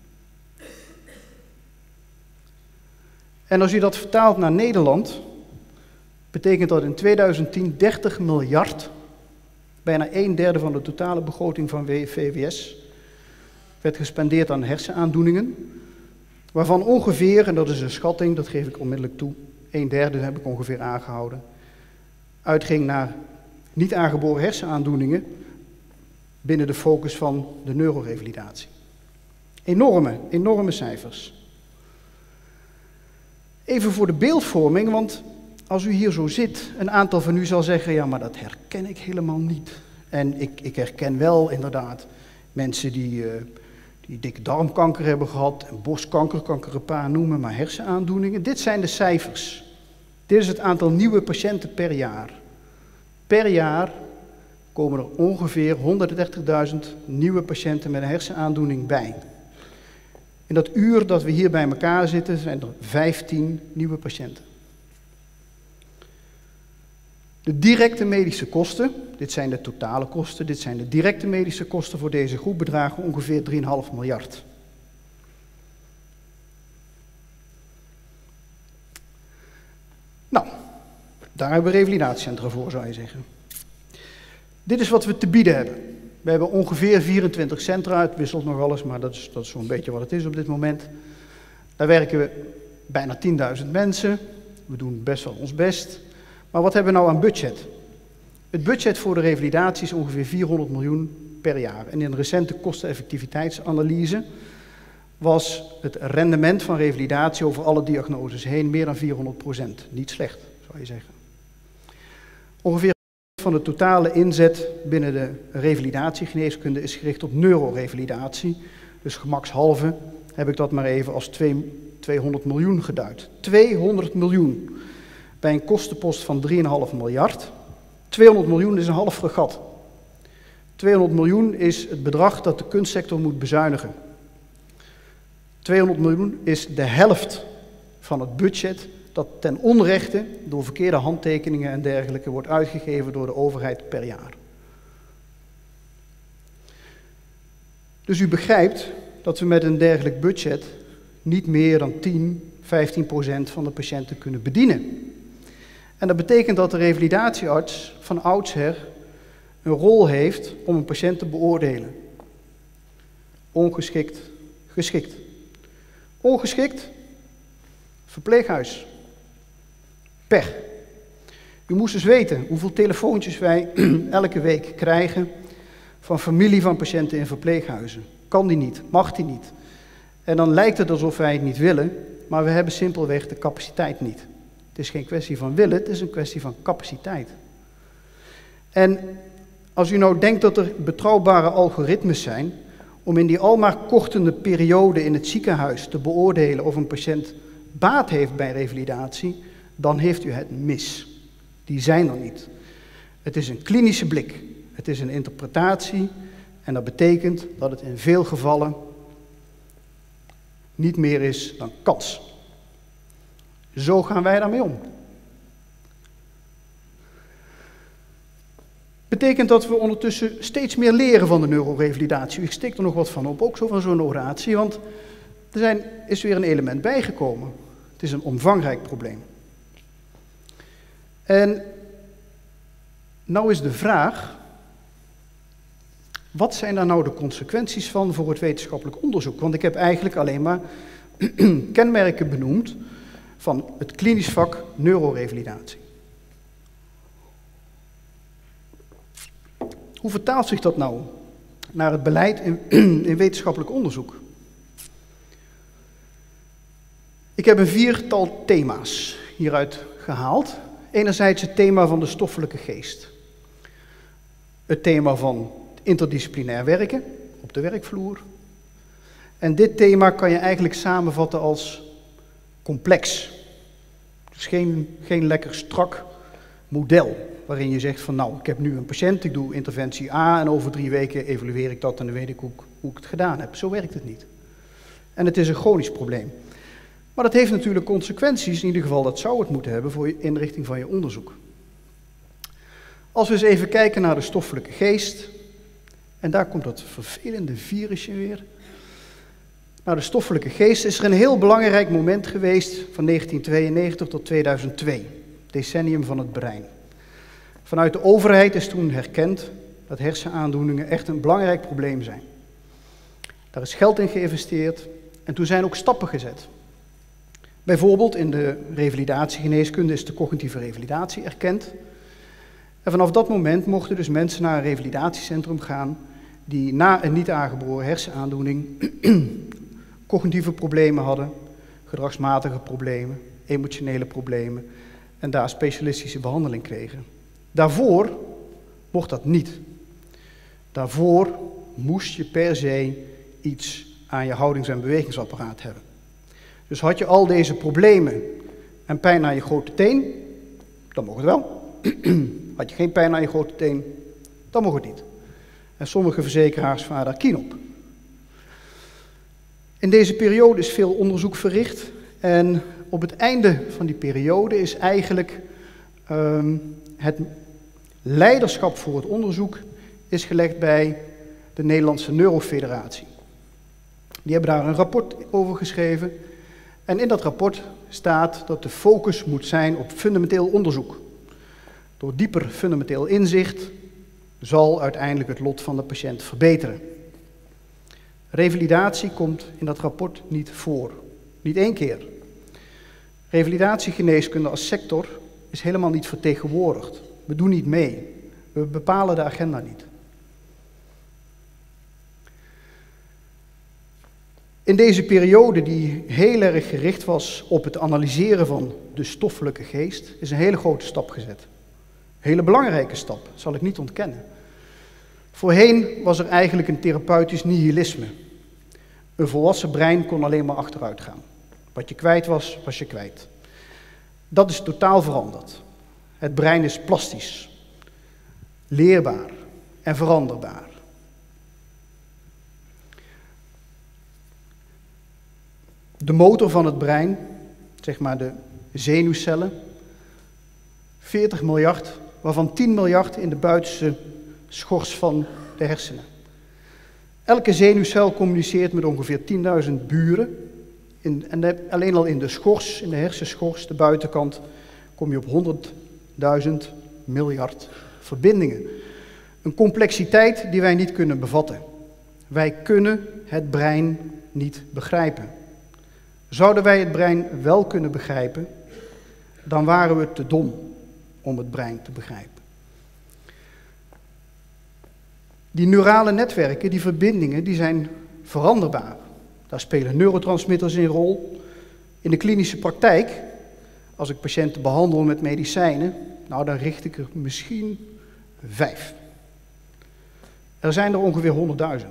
En als je dat vertaalt naar Nederland, betekent dat in 2010 30 miljard, bijna 1/3 van de totale begroting van VWS, werd gespendeerd aan hersenaandoeningen, waarvan ongeveer, en dat is een schatting, dat geef ik onmiddellijk toe, 1/3 heb ik ongeveer aangehouden, uitging naar niet aangeboren hersenaandoeningen binnen de focus van de neurorevalidatie. Enorme cijfers. Even voor de beeldvorming, want als u hier zo zit, een aantal van u zal zeggen, ja, maar dat herken ik helemaal niet. En ik herken wel inderdaad mensen die die dikke darmkanker hebben gehad, en borstkanker, kan ik er een paar noemen, maar hersenaandoeningen. Dit zijn de cijfers. Dit is het aantal nieuwe patiënten per jaar. Per jaar komen er ongeveer 130.000 nieuwe patiënten met een hersenaandoening bij. In dat uur dat we hier bij elkaar zitten, zijn er 15 nieuwe patiënten. De directe medische kosten, dit zijn de totale kosten, dit zijn de directe medische kosten voor deze groep, bedragen ongeveer 3,5 miljard. Nou, daar hebben we revalidatiecentra voor, zou je zeggen. Dit is wat we te bieden hebben. We hebben ongeveer 24 centra, het wisselt nog alles, maar dat is zo'n beetje wat het is op dit moment. Daar werken we bijna 10.000 mensen, we doen best wel ons best. Maar wat hebben we nou aan budget? Het budget voor de revalidatie is ongeveer 400 miljoen per jaar. En in een recente kosteneffectiviteitsanalyse was het rendement van revalidatie over alle diagnoses heen meer dan 400%. Niet slecht, zou je zeggen. Ongeveer van de totale inzet binnen de revalidatiegeneeskunde is gericht op neurorevalidatie. Dus gemakshalve heb ik dat maar even als 200 miljoen geduid. 200 miljoen bij een kostenpost van 3,5 miljard. 200 miljoen is een half fregat. 200 miljoen is het bedrag dat de kunstsector moet bezuinigen. 200 miljoen is de helft van het budget dat ten onrechte door verkeerde handtekeningen en dergelijke wordt uitgegeven door de overheid per jaar. Dus u begrijpt dat we met een dergelijk budget niet meer dan 10-15% van de patiënten kunnen bedienen. En dat betekent dat de revalidatiearts van oudsher een rol heeft om een patiënt te beoordelen. Ongeschikt, geschikt. Ongeschikt, verpleeghuis. Pech. U moest eens weten hoeveel telefoontjes wij elke week krijgen van familie van patiënten in verpleeghuizen. Kan die niet, mag die niet. En dan lijkt het alsof wij het niet willen, maar we hebben simpelweg de capaciteit niet. Het is geen kwestie van willen, het is een kwestie van capaciteit. En als u nou denkt dat er betrouwbare algoritmes zijn om in die almaar kortende periode in het ziekenhuis te beoordelen of een patiënt baat heeft bij revalidatie, dan heeft u het mis. Die zijn er niet. Het is een klinische blik, het is een interpretatie en dat betekent dat het in veel gevallen niet meer is dan kans. Zo gaan wij daarmee om. Betekent dat we ondertussen steeds meer leren van de neurorevalidatie. Ik steek er nog wat van op, ook zo van zo'n oratie, want er is weer een element bijgekomen. Het is een omvangrijk probleem. En nou is de vraag, wat zijn daar nou de consequenties van voor het wetenschappelijk onderzoek? Want ik heb eigenlijk alleen maar kenmerken benoemd van het klinisch vak neurorevalidatie. Hoe vertaalt zich dat nou naar het beleid in wetenschappelijk onderzoek? Ik heb een 4-tal thema's hieruit gehaald. Enerzijds het thema van de stoffelijke geest. Het thema van interdisciplinair werken op de werkvloer. En dit thema kan je eigenlijk samenvatten als complex. Dus geen lekker strak model waarin je zegt van nou, ik heb nu een patiënt, ik doe interventie A en over 3 weken evalueer ik dat en dan weet ik hoe ik het gedaan heb. Zo werkt het niet. En het is een chronisch probleem. Maar dat heeft natuurlijk consequenties, in ieder geval dat zou het moeten hebben voor je inrichting van je onderzoek. Als we eens even kijken naar de stoffelijke geest, en daar komt dat vervelende virusje weer. Nou, de stoffelijke geest is er een heel belangrijk moment geweest van 1992 tot 2002, decennium van het brein. Vanuit de overheid is toen herkend dat hersenaandoeningen echt een belangrijk probleem zijn. Daar is geld in geïnvesteerd en toen zijn ook stappen gezet. Bijvoorbeeld in de revalidatiegeneeskunde is de cognitieve revalidatie erkend. En vanaf dat moment mochten dus mensen naar een revalidatiecentrum gaan die na een niet aangeboren hersenaandoening cognitieve problemen hadden, gedragsmatige problemen, emotionele problemen en daar specialistische behandeling kregen. Daarvoor mocht dat niet. Daarvoor moest je per se iets aan je houdings- en bewegingsapparaat hebben. Dus had je al deze problemen en pijn aan je grote teen, dan mocht het wel. Had je geen pijn aan je grote teen, dan mocht het niet. En sommige verzekeraars varen daar kien op. In deze periode is veel onderzoek verricht en op het einde van die periode is eigenlijk het leiderschap voor het onderzoek is gelegd bij de Nederlandse Neurofederatie. Die hebben daar een rapport over geschreven en in dat rapport staat dat de focus moet zijn op fundamenteel onderzoek. Door dieper fundamenteel inzicht zal uiteindelijk het lot van de patiënt verbeteren. Revalidatie komt in dat rapport niet voor. Niet één keer. Revalidatiegeneeskunde als sector is helemaal niet vertegenwoordigd. We doen niet mee. We bepalen de agenda niet. In deze periode, die heel erg gericht was op het analyseren van de stoffelijke geest, is een hele grote stap gezet. Een hele belangrijke stap, zal ik niet ontkennen. Voorheen was er eigenlijk een therapeutisch nihilisme. Een volwassen brein kon alleen maar achteruit gaan. Wat je kwijt was, was je kwijt. Dat is totaal veranderd. Het brein is plastisch, leerbaar en veranderbaar. De motor van het brein, zeg maar de zenuwcellen, 40 miljard, waarvan 10 miljard in de buitenste schors van de hersenen. Elke zenuwcel communiceert met ongeveer 10.000 buren. Alleen al in de schors, in de hersenschors, de buitenkant, kom je op 100.000 miljard verbindingen. Een complexiteit die wij niet kunnen bevatten. Wij kunnen het brein niet begrijpen. Zouden wij het brein wel kunnen begrijpen, dan waren we te dom om het brein te begrijpen. Die neurale netwerken, die verbindingen, die zijn veranderbaar. Daar spelen neurotransmitters een rol. In de klinische praktijk, als ik patiënten behandel met medicijnen, nou dan richt ik er misschien 5. Er zijn er ongeveer 100.000.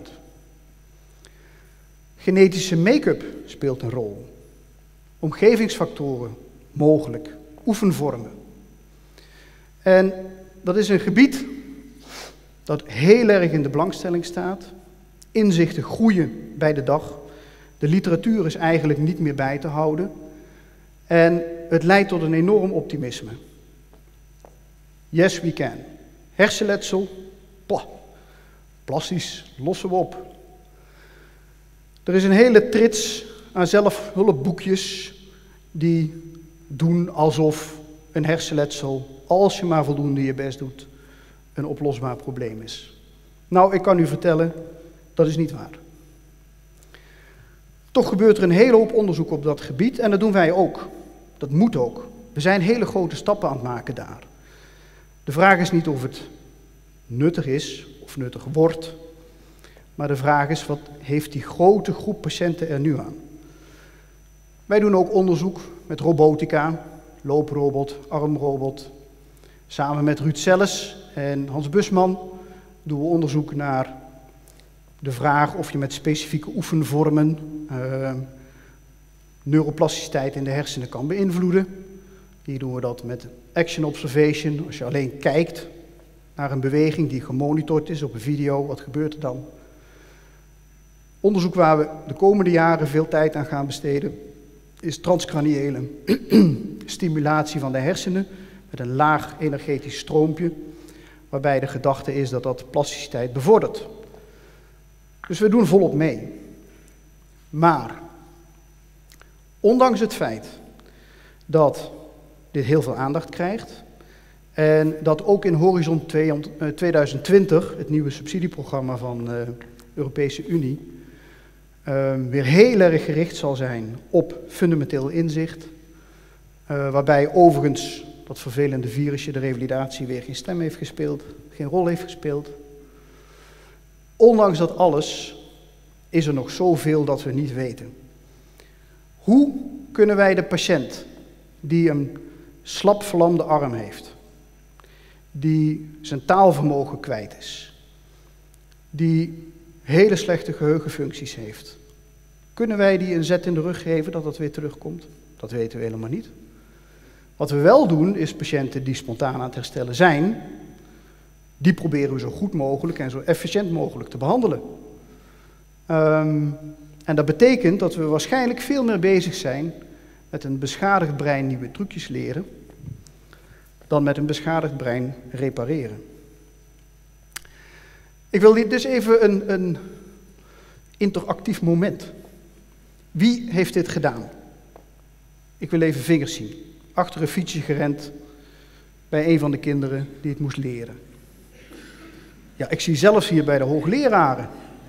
Genetische make-up speelt een rol. Omgevingsfactoren, mogelijk. Oefenvormen. En dat is een gebied dat heel erg in de belangstelling staat. Inzichten groeien bij de dag. De literatuur is eigenlijk niet meer bij te houden. En het leidt tot een enorm optimisme. Yes, we can. Hersenletsel, plastisch, lossen we op. Er is een hele trits aan zelfhulpboekjes die doen alsof een hersenletsel, als je maar voldoende je best doet, een oplosbaar probleem is. Nou, ik kan u vertellen, dat is niet waar. Toch gebeurt er een hele hoop onderzoek op dat gebied en dat doen wij ook. Dat moet ook. We zijn hele grote stappen aan het maken daar. De vraag is niet of het nuttig is of nuttig wordt, maar de vraag is, wat heeft die grote groep patiënten er nu aan? Wij doen ook onderzoek met robotica, looprobot, armrobot. Samen met Ruud Selles en Hans Busman doen we onderzoek naar de vraag of je met specifieke oefenvormen neuroplasticiteit in de hersenen kan beïnvloeden. Hier doen we dat met action observation. Als je alleen kijkt naar een beweging die gemonitord is op een video, wat gebeurt er dan? Onderzoek waar we de komende jaren veel tijd aan gaan besteden is transcraniële stimulatie van de hersenen met een laag energetisch stroompje, waarbij de gedachte is dat dat plasticiteit bevordert. Dus we doen volop mee. Maar, ondanks het feit dat dit heel veel aandacht krijgt en dat ook in Horizon 2020, het nieuwe subsidieprogramma van de Europese Unie, weer heel erg gericht zal zijn op fundamenteel inzicht, waarbij overigens dat vervelende virusje, de revalidatie, weer geen stem heeft gespeeld, geen rol heeft gespeeld. Ondanks dat alles is er nog zoveel dat we niet weten. Hoe kunnen wij de patiënt die een slap verlamde arm heeft, die zijn taalvermogen kwijt is, die hele slechte geheugenfuncties heeft, Kunnen wij die een zet in de rug geven dat dat weer terugkomt? Dat weten we helemaal niet. Wat we wel doen, is patiënten die spontaan aan het herstellen zijn, die proberen we zo goed mogelijk en zo efficiënt mogelijk te behandelen. En dat betekent dat we waarschijnlijk veel meer bezig zijn met een beschadigd brein nieuwe trucjes leren, dan met een beschadigd brein repareren. Ik wil dit dus even een interactief moment. Wie heeft dit gedaan? Ik wil even vingers zien. Achter een fietsje gerend bij een van de kinderen die het moest leren. Ja, ik zie zelfs hier bij de hoogleraren.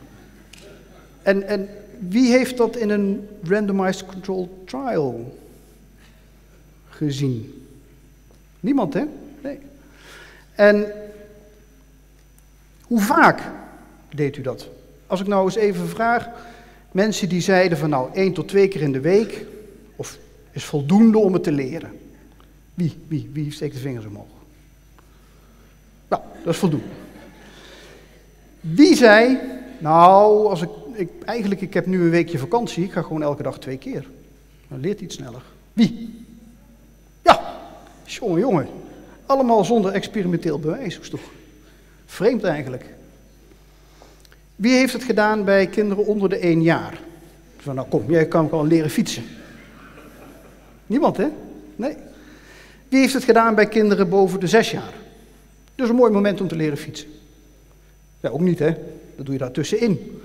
En wie heeft dat in een randomized controlled trial gezien? Niemand, hè? Nee. En hoe vaak deed u dat? Als ik nou eens even vraag, mensen die zeiden van nou 1 tot 2 keer in de week, of is voldoende om het te leren. Wie steekt de vingers omhoog? Nou, dat is voldoende. Wie zei, nou, als ik heb nu een weekje vakantie, ik ga gewoon elke dag 2 keer. Dan leert hij iets sneller. Wie? Ja, jongen. Allemaal zonder experimenteel bewijs, is toch vreemd eigenlijk. Wie heeft het gedaan bij kinderen onder de 1 jaar? Van nou kom, jij kan wel leren fietsen. Niemand, hè? Nee. Wie heeft het gedaan bij kinderen boven de 6 jaar? Dus een mooi moment om te leren fietsen. Ja, ook niet, hè? Dat doe je daar tussenin.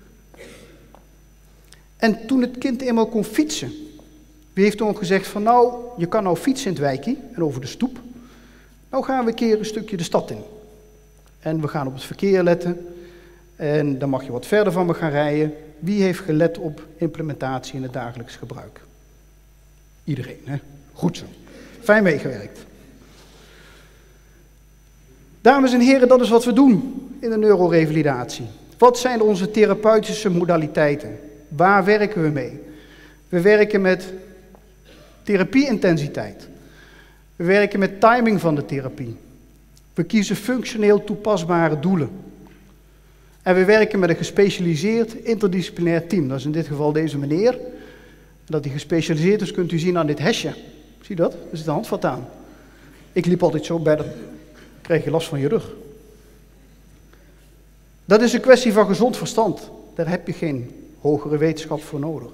En toen het kind eenmaal kon fietsen, wie heeft toen gezegd van nou, je kan nou fietsen in het wijkie en over de stoep. Nou gaan we een keer een stukje de stad in. En we gaan op het verkeer letten. En dan mag je wat verder van me gaan rijden. Wie heeft gelet op implementatie in het dagelijks gebruik? Iedereen, hè? Goed zo. Fijn meegewerkt. Dames en heren, dat is wat we doen in de neurorevalidatie. Wat zijn onze therapeutische modaliteiten? Waar werken we mee? We werken met therapieintensiteit. We werken met timing van de therapie. We kiezen functioneel toepasbare doelen. En we werken met een gespecialiseerd interdisciplinair team. Dat is in dit geval deze meneer. Dat hij gespecialiseerd is, kunt u zien aan dit hesje. Zie je dat? Er zit een handvat aan. Ik liep altijd zo bij dat... krijg je last van je rug. Dat is een kwestie van gezond verstand. Daar heb je geen hogere wetenschap voor nodig.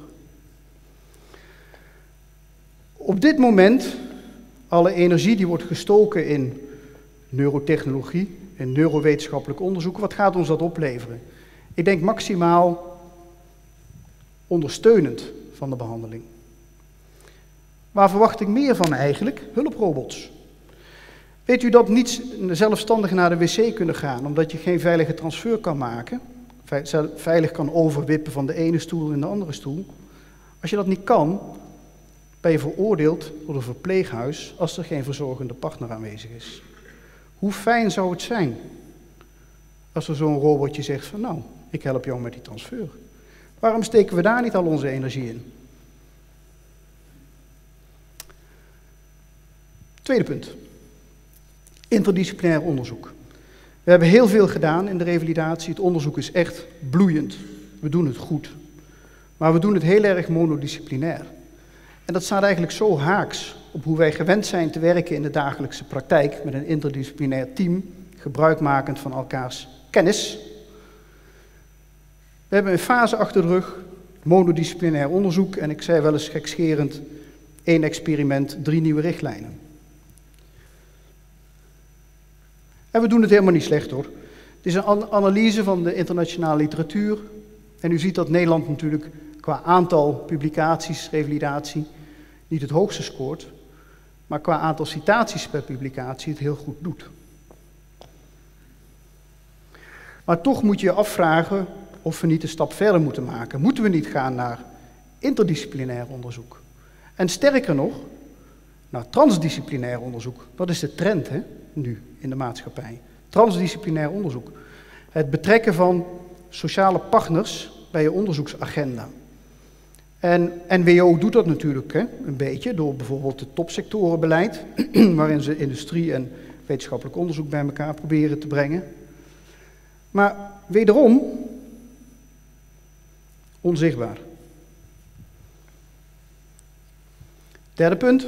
Op dit moment, alle energie die wordt gestoken in neurotechnologie, in neurowetenschappelijk onderzoek, wat gaat ons dat opleveren? Ik denk maximaal ondersteunend van de behandeling. Waar verwacht ik meer van eigenlijk? Hulprobots. Weet u dat niet zelfstandig naar de wc kunnen gaan, omdat je geen veilige transfer kan maken? Veilig kan overwippen van de ene stoel in de andere stoel. Als je dat niet kan, ben je veroordeeld door een verpleeghuis als er geen verzorgende partner aanwezig is. Hoe fijn zou het zijn als er zo'n robotje zegt van nou, ik help jou met die transfer. Waarom steken we daar niet al onze energie in? Tweede punt. Interdisciplinair onderzoek. We hebben heel veel gedaan in de revalidatie. Het onderzoek is echt bloeiend. We doen het goed. Maar we doen het heel erg monodisciplinair. En dat staat eigenlijk zo haaks op hoe wij gewend zijn te werken in de dagelijkse praktijk met een interdisciplinair team, gebruikmakend van elkaars kennis. We hebben een fase achter de rug, monodisciplinair onderzoek en ik zei wel eens gekscherend, 1 experiment, 3 nieuwe richtlijnen. En we doen het helemaal niet slecht hoor. Het is een analyse van de internationale literatuur. En u ziet dat Nederland natuurlijk qua aantal publicaties, revalidatie, niet het hoogste scoort. Maar qua aantal citaties per publicatie het heel goed doet. Maar toch moet je je afvragen of we niet een stap verder moeten maken. Moeten we niet gaan naar interdisciplinair onderzoek? En sterker nog, naar transdisciplinair onderzoek. Dat is de trend hè, nu in de maatschappij. Transdisciplinair onderzoek. Het betrekken van sociale partners bij je onderzoeksagenda. En NWO doet dat natuurlijk hè, een beetje door bijvoorbeeld het topsectorenbeleid, waarin ze industrie en wetenschappelijk onderzoek bij elkaar proberen te brengen. Maar wederom onzichtbaar. Derde punt.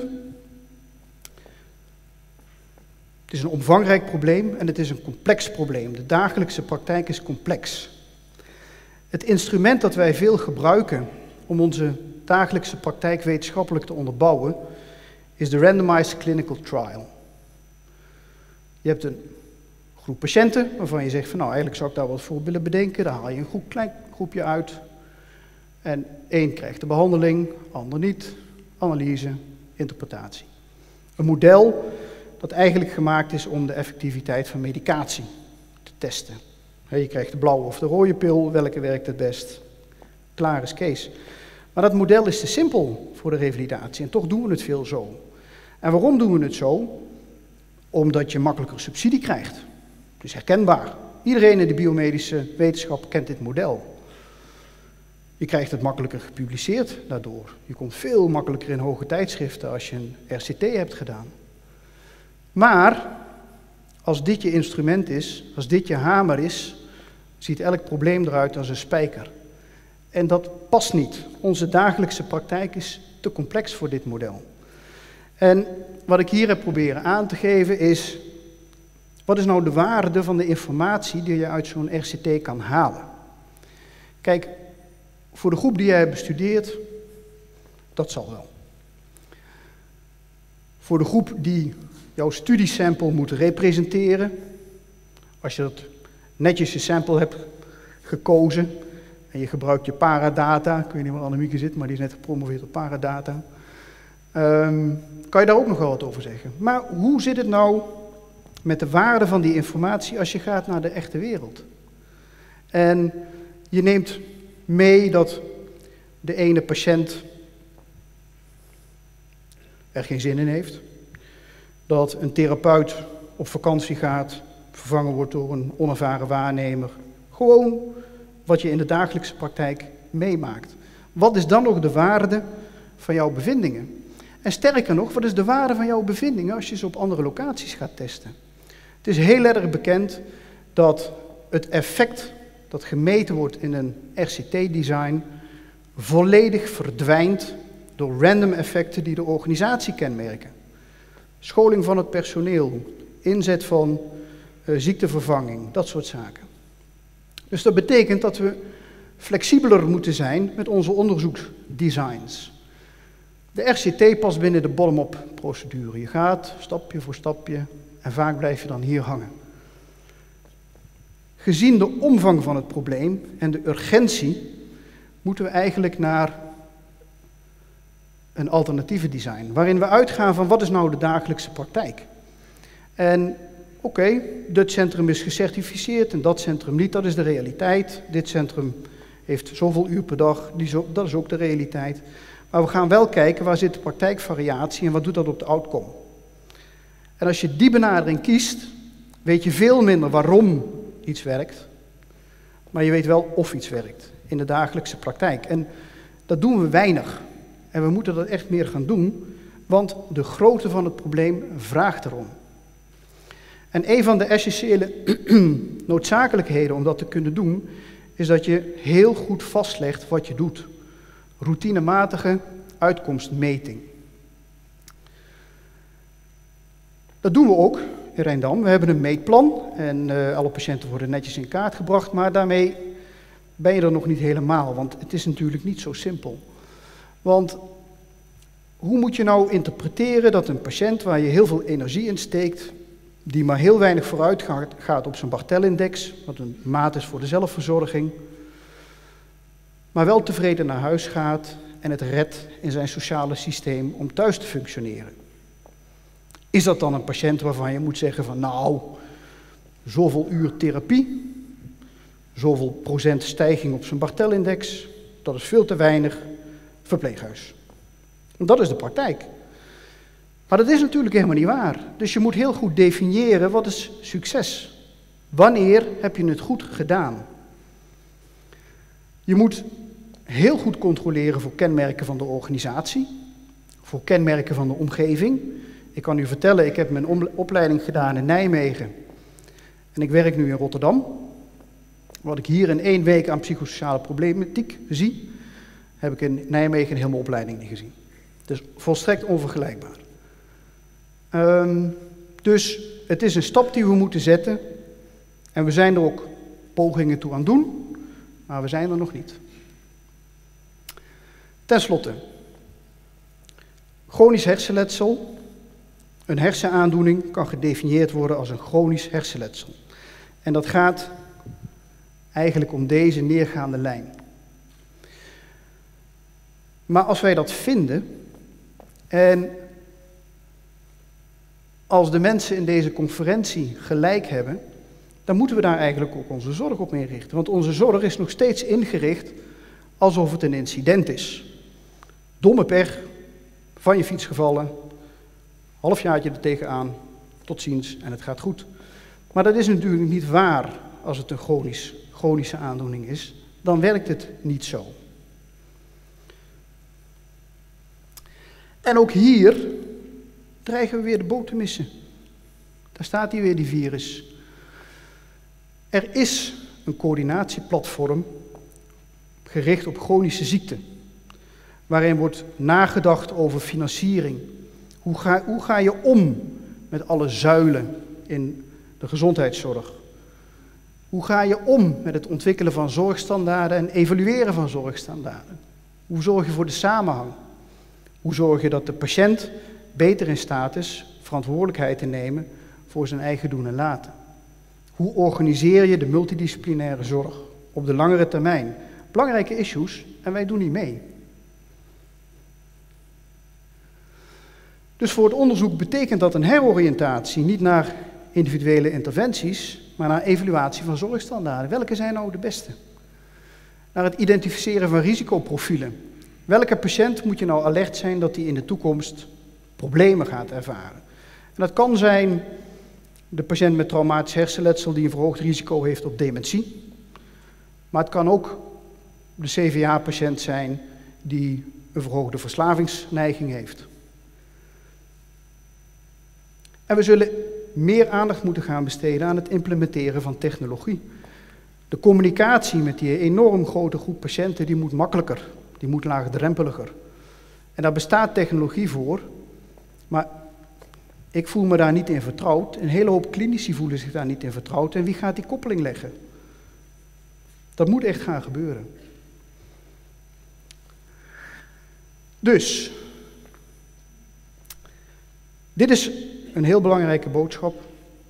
Het is een omvangrijk probleem en het is een complex probleem. De dagelijkse praktijk is complex. Het instrument dat wij veel gebruiken om onze dagelijkse praktijk wetenschappelijk te onderbouwen, is de Randomized Clinical Trial. Je hebt een groep patiënten waarvan je zegt van nou eigenlijk zou ik daar wat voor willen bedenken. Daar haal je een klein groepje uit. En één krijgt de behandeling, ander niet. Analyse, interpretatie. Een model dat eigenlijk gemaakt is om de effectiviteit van medicatie te testen. Je krijgt de blauwe of de rode pil, welke werkt het best? Klaar is Kees. Maar dat model is te simpel voor de revalidatie en toch doen we het veel zo. En waarom doen we het zo? Omdat je makkelijker subsidie krijgt. Het is herkenbaar. Iedereen in de biomedische wetenschap kent dit model. Je krijgt het makkelijker gepubliceerd daardoor. Je komt veel makkelijker in hoge tijdschriften als je een RCT hebt gedaan. Maar als dit je instrument is, als dit je hamer is, ziet elk probleem eruit als een spijker. En dat past niet. Onze dagelijkse praktijk is te complex voor dit model. En wat ik hier heb proberen aan te geven is, wat is nou de waarde van de informatie die je uit zo'n RCT kan halen? Kijk, voor de groep die jij hebt bestudeerd, dat zal wel. Voor de groep die jouw studiesample moet representeren, als je dat netjes je sample hebt gekozen en je gebruikt je paradata, ik weet niet waar Annemieke zit, maar die is net gepromoveerd op paradata, kan je daar ook nog wel wat over zeggen. Maar hoe zit het nou met de waarde van die informatie als je gaat naar de echte wereld? En je neemt mee dat de ene patiënt er geen zin in heeft, dat een therapeut op vakantie gaat, vervangen wordt door een onervaren waarnemer. Gewoon wat je in de dagelijkse praktijk meemaakt. Wat is dan nog de waarde van jouw bevindingen? En sterker nog, wat is de waarde van jouw bevindingen als je ze op andere locaties gaat testen? Het is heel erg bekend dat het effect dat gemeten wordt in een RCT-design volledig verdwijnt door random effecten die de organisatie kenmerken. Scholing van het personeel, inzet van ziektevervanging, dat soort zaken. Dus dat betekent dat we flexibeler moeten zijn met onze onderzoeksdesigns. De RCT past binnen de bottom-up procedure. Je gaat stapje voor stapje en vaak blijf je dan hier hangen. Gezien de omvang van het probleem en de urgentie moeten we eigenlijk naar een alternatieve design, waarin we uitgaan van wat is nou de dagelijkse praktijk. En oké, dit centrum is gecertificeerd en dat centrum niet, dat is de realiteit. Dit centrum heeft zoveel uur per dag, dat is ook de realiteit. Maar we gaan wel kijken waar zit de praktijkvariatie en wat doet dat op de outcome. En als je die benadering kiest, weet je veel minder waarom iets werkt, maar je weet wel of iets werkt in de dagelijkse praktijk. En dat doen we weinig. En we moeten dat echt meer gaan doen, want de grootte van het probleem vraagt erom. En een van de essentiële noodzakelijkheden om dat te kunnen doen, is dat je heel goed vastlegt wat je doet. Routinematige uitkomstmeting. Dat doen we ook in Rijndam. We hebben een meetplan en alle patiënten worden netjes in kaart gebracht, maar daarmee ben je er nog niet helemaal, want het is natuurlijk niet zo simpel. Want hoe moet je nou interpreteren dat een patiënt waar je heel veel energie in steekt, die maar heel weinig vooruit gaat op zijn Barthel-index, wat een maat is voor de zelfverzorging, maar wel tevreden naar huis gaat en het redt in zijn sociale systeem om thuis te functioneren? Is dat dan een patiënt waarvan je moet zeggen van nou, zoveel uur therapie, zoveel procent stijging op zijn Barthel-index, dat is veel te weinig, verpleeghuis. En dat is de praktijk. Maar dat is natuurlijk helemaal niet waar. Dus je moet heel goed definiëren wat is succes. Wanneer heb je het goed gedaan? Je moet heel goed controleren voor kenmerken van de organisatie, voor kenmerken van de omgeving. Ik kan u vertellen, ik heb mijn opleiding gedaan in Nijmegen en ik werk nu in Rotterdam. Wat ik hier in 1 week aan psychosociale problematiek zie, heb ik in Nijmegen helemaal opleiding niet gezien. Dus volstrekt onvergelijkbaar. Dus het is een stap die we moeten zetten. En we zijn er ook pogingen toe aan het doen, maar we zijn er nog niet. Ten slotte, chronisch hersenletsel. Een hersenaandoening kan gedefinieerd worden als een chronisch hersenletsel. En dat gaat eigenlijk om deze neergaande lijn. Maar als wij dat vinden, en als de mensen in deze conferentie gelijk hebben, dan moeten we daar eigenlijk ook onze zorg op inrichten. Want onze zorg is nog steeds ingericht alsof het een incident is. Domme pech, van je fiets gevallen, halfjaartje er tegenaan, tot ziens en het gaat goed. Maar dat is natuurlijk niet waar als het een chronische aandoening is. Dan werkt het niet zo. En ook hier dreigen we weer de boot te missen. Daar staat hier weer die virus. Er is een coördinatieplatform gericht op chronische ziekten, waarin wordt nagedacht over financiering. Hoe ga je om met alle zuilen in de gezondheidszorg? Hoe ga je om met het ontwikkelen van zorgstandaarden en evalueren van zorgstandaarden? Hoe zorg je voor de samenhang? Hoe zorg je dat de patiënt beter in staat is verantwoordelijkheid te nemen voor zijn eigen doen en laten? Hoe organiseer je de multidisciplinaire zorg op de langere termijn? Belangrijke issues en wij doen niet mee. Dus voor het onderzoek betekent dat een heroriëntatie niet naar individuele interventies, maar naar evaluatie van zorgstandaarden. Welke zijn nou de beste? Naar het identificeren van risicoprofielen. Welke patiënt moet je nou alert zijn dat hij in de toekomst problemen gaat ervaren? En dat kan zijn de patiënt met traumatisch hersenletsel die een verhoogd risico heeft op dementie. Maar het kan ook de CVA-patiënt zijn die een verhoogde verslavingsneiging heeft. En we zullen meer aandacht moeten gaan besteden aan het implementeren van technologie. De communicatie met die enorm grote groep patiënten die moet makkelijker, die moet laagdrempeliger. En daar bestaat technologie voor, maar ik voel me daar niet in vertrouwd. Een hele hoop klinici voelen zich daar niet in vertrouwd. En wie gaat die koppeling leggen? Dat moet echt gaan gebeuren. Dus, dit is een heel belangrijke boodschap.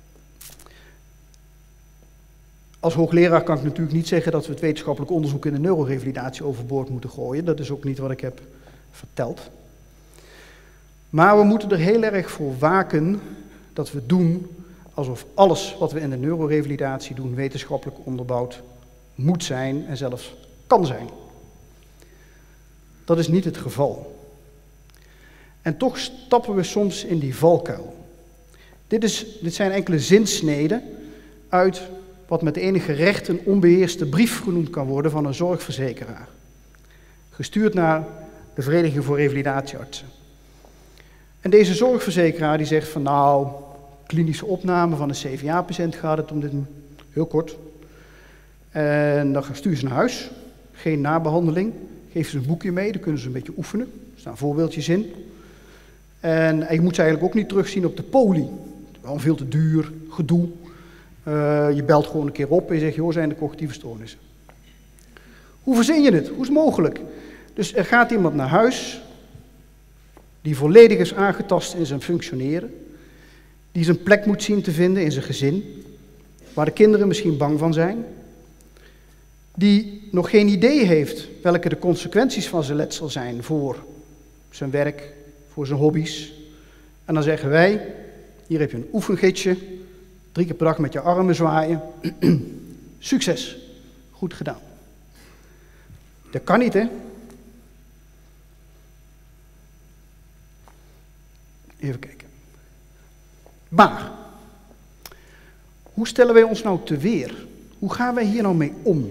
Als hoogleraar kan ik natuurlijk niet zeggen dat we het wetenschappelijk onderzoek in de neurorevalidatie overboord moeten gooien. Dat is ook niet wat ik heb verteld. Maar we moeten er heel erg voor waken dat we doen alsof alles wat we in de neurorevalidatie doen wetenschappelijk onderbouwd moet zijn en zelfs kan zijn. Dat is niet het geval. En toch stappen we soms in die valkuil. Dit zijn enkele zinsneden uit wat met enige recht een onbeheerste brief genoemd kan worden van een zorgverzekeraar. Gestuurd naar de Vereniging voor Revalidatieartsen. En deze zorgverzekeraar die zegt van nou, klinische opname van een CVA-patiënt gaat het om dit heel kort. En dan stuur ze naar huis, geen nabehandeling, geef ze een boekje mee, dan kunnen ze een beetje oefenen. Er staan voorbeeldjes in. En je moet ze eigenlijk ook niet terugzien op de poli. Wel veel te duur, gedoe. Je belt gewoon een keer op en je zegt, joh, zijn er cognitieve stoornissen? Hoe verzin je het? Hoe is het mogelijk? Dus er gaat iemand naar huis die volledig is aangetast in zijn functioneren, die zijn plek moet zien te vinden in zijn gezin, waar de kinderen misschien bang van zijn, die nog geen idee heeft welke de consequenties van zijn letsel zijn voor zijn werk, voor zijn hobby's. En dan zeggen wij, hier heb je een oefengidsje, 3 keer per dag met je armen zwaaien. Succes, goed gedaan. Dat kan niet, hè? Even kijken. Maar, hoe stellen wij ons nou te weer? Hoe gaan wij hier nou mee om?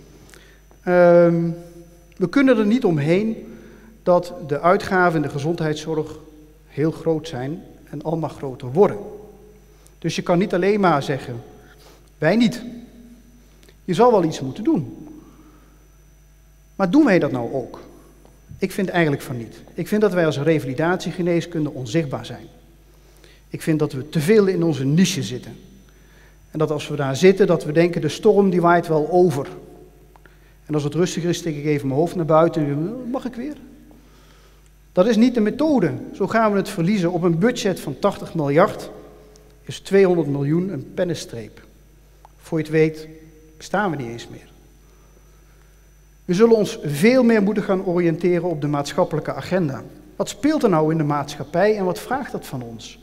We kunnen er niet omheen dat de uitgaven in de gezondheidszorg heel groot zijn en allemaal groter worden. Dus je kan niet alleen maar zeggen, wij niet. Je zal wel iets moeten doen. Maar doen wij dat nou ook? Ik vind eigenlijk van niet. Ik vind dat wij als revalidatiegeneeskunde onzichtbaar zijn. Ik vind dat we te veel in onze niche zitten. En dat als we daar zitten, dat we denken, de storm die waait wel over. En als het rustiger is, steek ik even mijn hoofd naar buiten en mag ik weer? Dat is niet de methode. Zo gaan we het verliezen. Op een budget van 80 miljard is 200 miljoen een pennenstreep. Voor je het weet, bestaan we niet eens meer. We zullen ons veel meer moeten gaan oriënteren op de maatschappelijke agenda. Wat speelt er nou in de maatschappij en wat vraagt dat van ons?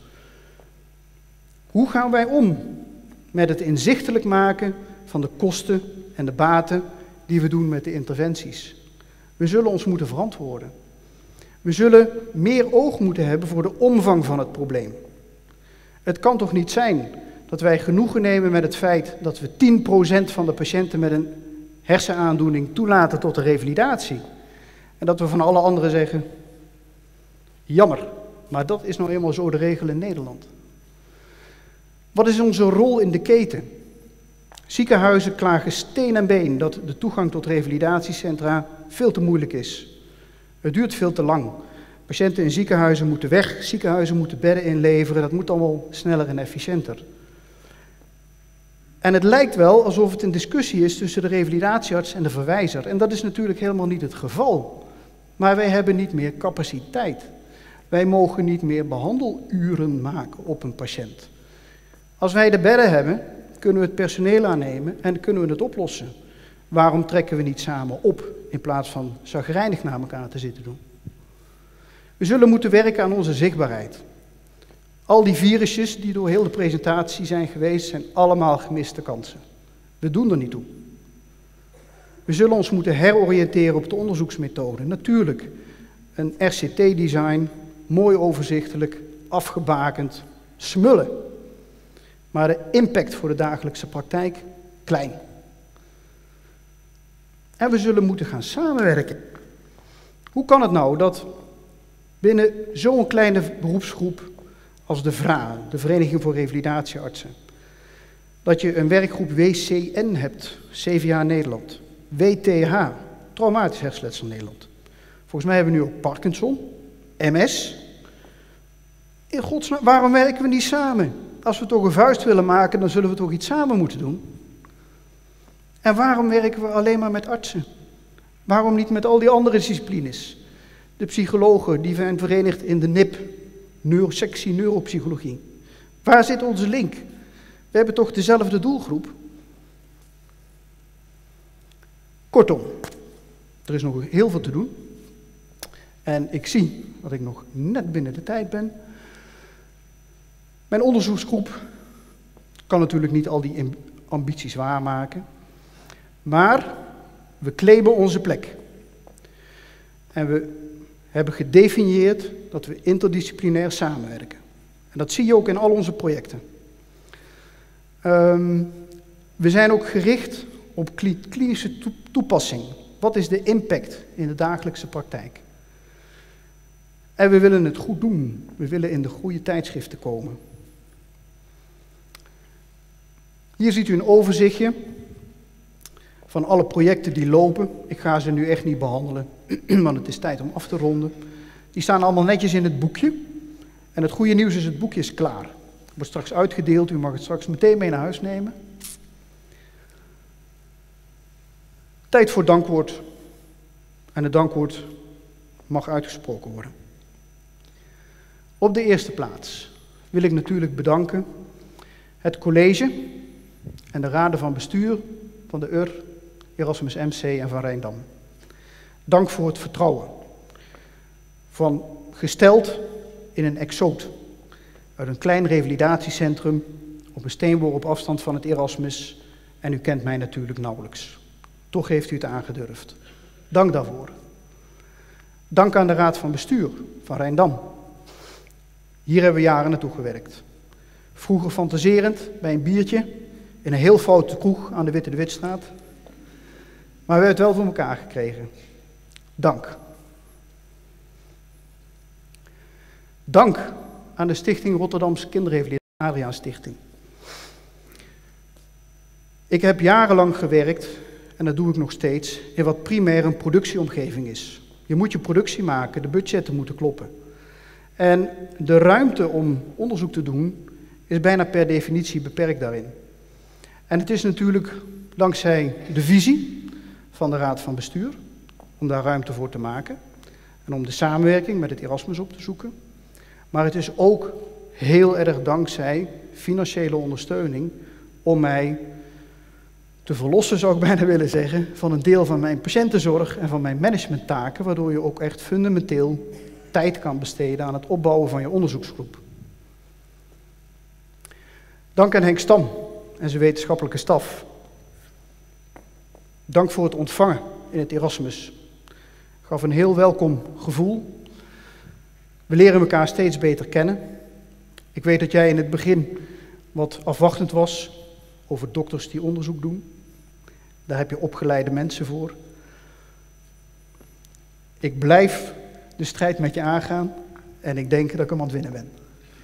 Hoe gaan wij om met het inzichtelijk maken van de kosten en de baten die we doen met de interventies? We zullen ons moeten verantwoorden. We zullen meer oog moeten hebben voor de omvang van het probleem. Het kan toch niet zijn dat wij genoegen nemen met het feit dat we 10% van de patiënten met een hersenaandoening toelaten tot de revalidatie. En dat we van alle anderen zeggen, jammer, maar dat is nou eenmaal zo de regel in Nederland. Wat is onze rol in de keten? Ziekenhuizen klagen steen en been dat de toegang tot revalidatiecentra veel te moeilijk is. Het duurt veel te lang. Patiënten in ziekenhuizen moeten weg, ziekenhuizen moeten bedden inleveren, dat moet allemaal sneller en efficiënter. En het lijkt wel alsof het een discussie is tussen de revalidatiearts en de verwijzer. En dat is natuurlijk helemaal niet het geval. Maar wij hebben niet meer capaciteit. Wij mogen niet meer behandeluren maken op een patiënt. Als wij de bedden hebben, kunnen we het personeel aannemen en kunnen we het oplossen. Waarom trekken we niet samen op in plaats van chagrijnig naar elkaar te zitten doen? We zullen moeten werken aan onze zichtbaarheid. Al die virusjes die door heel de presentatie zijn geweest, zijn allemaal gemiste kansen. We doen er niet toe. We zullen ons moeten heroriënteren op de onderzoeksmethode. Natuurlijk, een RCT-design, mooi overzichtelijk, afgebakend, smullen. Maar de impact voor de dagelijkse praktijk, klein. En we zullen moeten gaan samenwerken. Hoe kan het nou dat binnen zo'n kleine beroepsgroep als de VRA, de Vereniging voor Revalidatieartsen, dat je een werkgroep WCN hebt, CVH Nederland, WTH, Traumatisch Hersenletsel Nederland. Volgens mij hebben we nu ook Parkinson, MS. In godsnaam, waarom werken we niet samen? Als we toch een vuist willen maken, dan zullen we toch iets samen moeten doen. En waarom werken we alleen maar met artsen? Waarom niet met al die andere disciplines? De psychologen, die zijn verenigd in de NIP, sectie neuropsychologie. Waar zit onze link? We hebben toch dezelfde doelgroep? Kortom, er is nog heel veel te doen. En ik zie dat ik nog net binnen de tijd ben. Mijn onderzoeksgroep kan natuurlijk niet al die ambities waarmaken. Maar we claimen onze plek. En we hebben gedefinieerd dat we interdisciplinair samenwerken. En dat zie je ook in al onze projecten. We zijn ook gericht op klinische toepassing. Wat is de impact in de dagelijkse praktijk? En we willen het goed doen. We willen in de goede tijdschriften komen. Hier ziet u een overzichtje van alle projecten die lopen. Ik ga ze nu echt niet behandelen, want het is tijd om af te ronden. Die staan allemaal netjes in het boekje. En het goede nieuws is, het boekje is klaar. Het wordt straks uitgedeeld, u mag het straks meteen mee naar huis nemen. Tijd voor dankwoord. En het dankwoord mag uitgesproken worden. Op de eerste plaats wil ik natuurlijk bedanken het college en de raden van bestuur van de UR, Erasmus MC en van Rijndam. Dank voor het vertrouwen. Van gesteld in een exoot uit een klein revalidatiecentrum op een steenworp op afstand van het Erasmus. En u kent mij natuurlijk nauwelijks. Toch heeft u het aangedurfd. Dank daarvoor. Dank aan de raad van bestuur van Rijndam. Hier hebben we jaren naartoe gewerkt. Vroeger fantaserend bij een biertje in een heel foute kroeg aan de Witte de Witstraat. Maar we hebben het wel voor elkaar gekregen. Dank. Dank aan de Stichting Rotterdamse Kinderrevalidatie, Adriaan Stichting. Ik heb jarenlang gewerkt, en dat doe ik nog steeds, in wat primair een productieomgeving is. Je moet je productie maken, de budgetten moeten kloppen. En de ruimte om onderzoek te doen is bijna per definitie beperkt daarin. En het is natuurlijk dankzij de visie van de Raad van Bestuur om daar ruimte voor te maken en om de samenwerking met het Erasmus op te zoeken. Maar het is ook heel erg dankzij financiële ondersteuning om mij te verlossen, zou ik bijna willen zeggen, van een deel van mijn patiëntenzorg en van mijn managementtaken, waardoor je ook echt fundamenteel tijd kan besteden aan het opbouwen van je onderzoeksgroep. Dank aan Henk Stam en zijn wetenschappelijke staf. Dank voor het ontvangen in het Erasmus. Gaf een heel welkom gevoel. We leren elkaar steeds beter kennen. Ik weet dat jij in het begin wat afwachtend was over dokters die onderzoek doen. Daar heb je opgeleide mensen voor. Ik blijf de strijd met je aangaan en ik denk dat ik hem aan het winnen ben.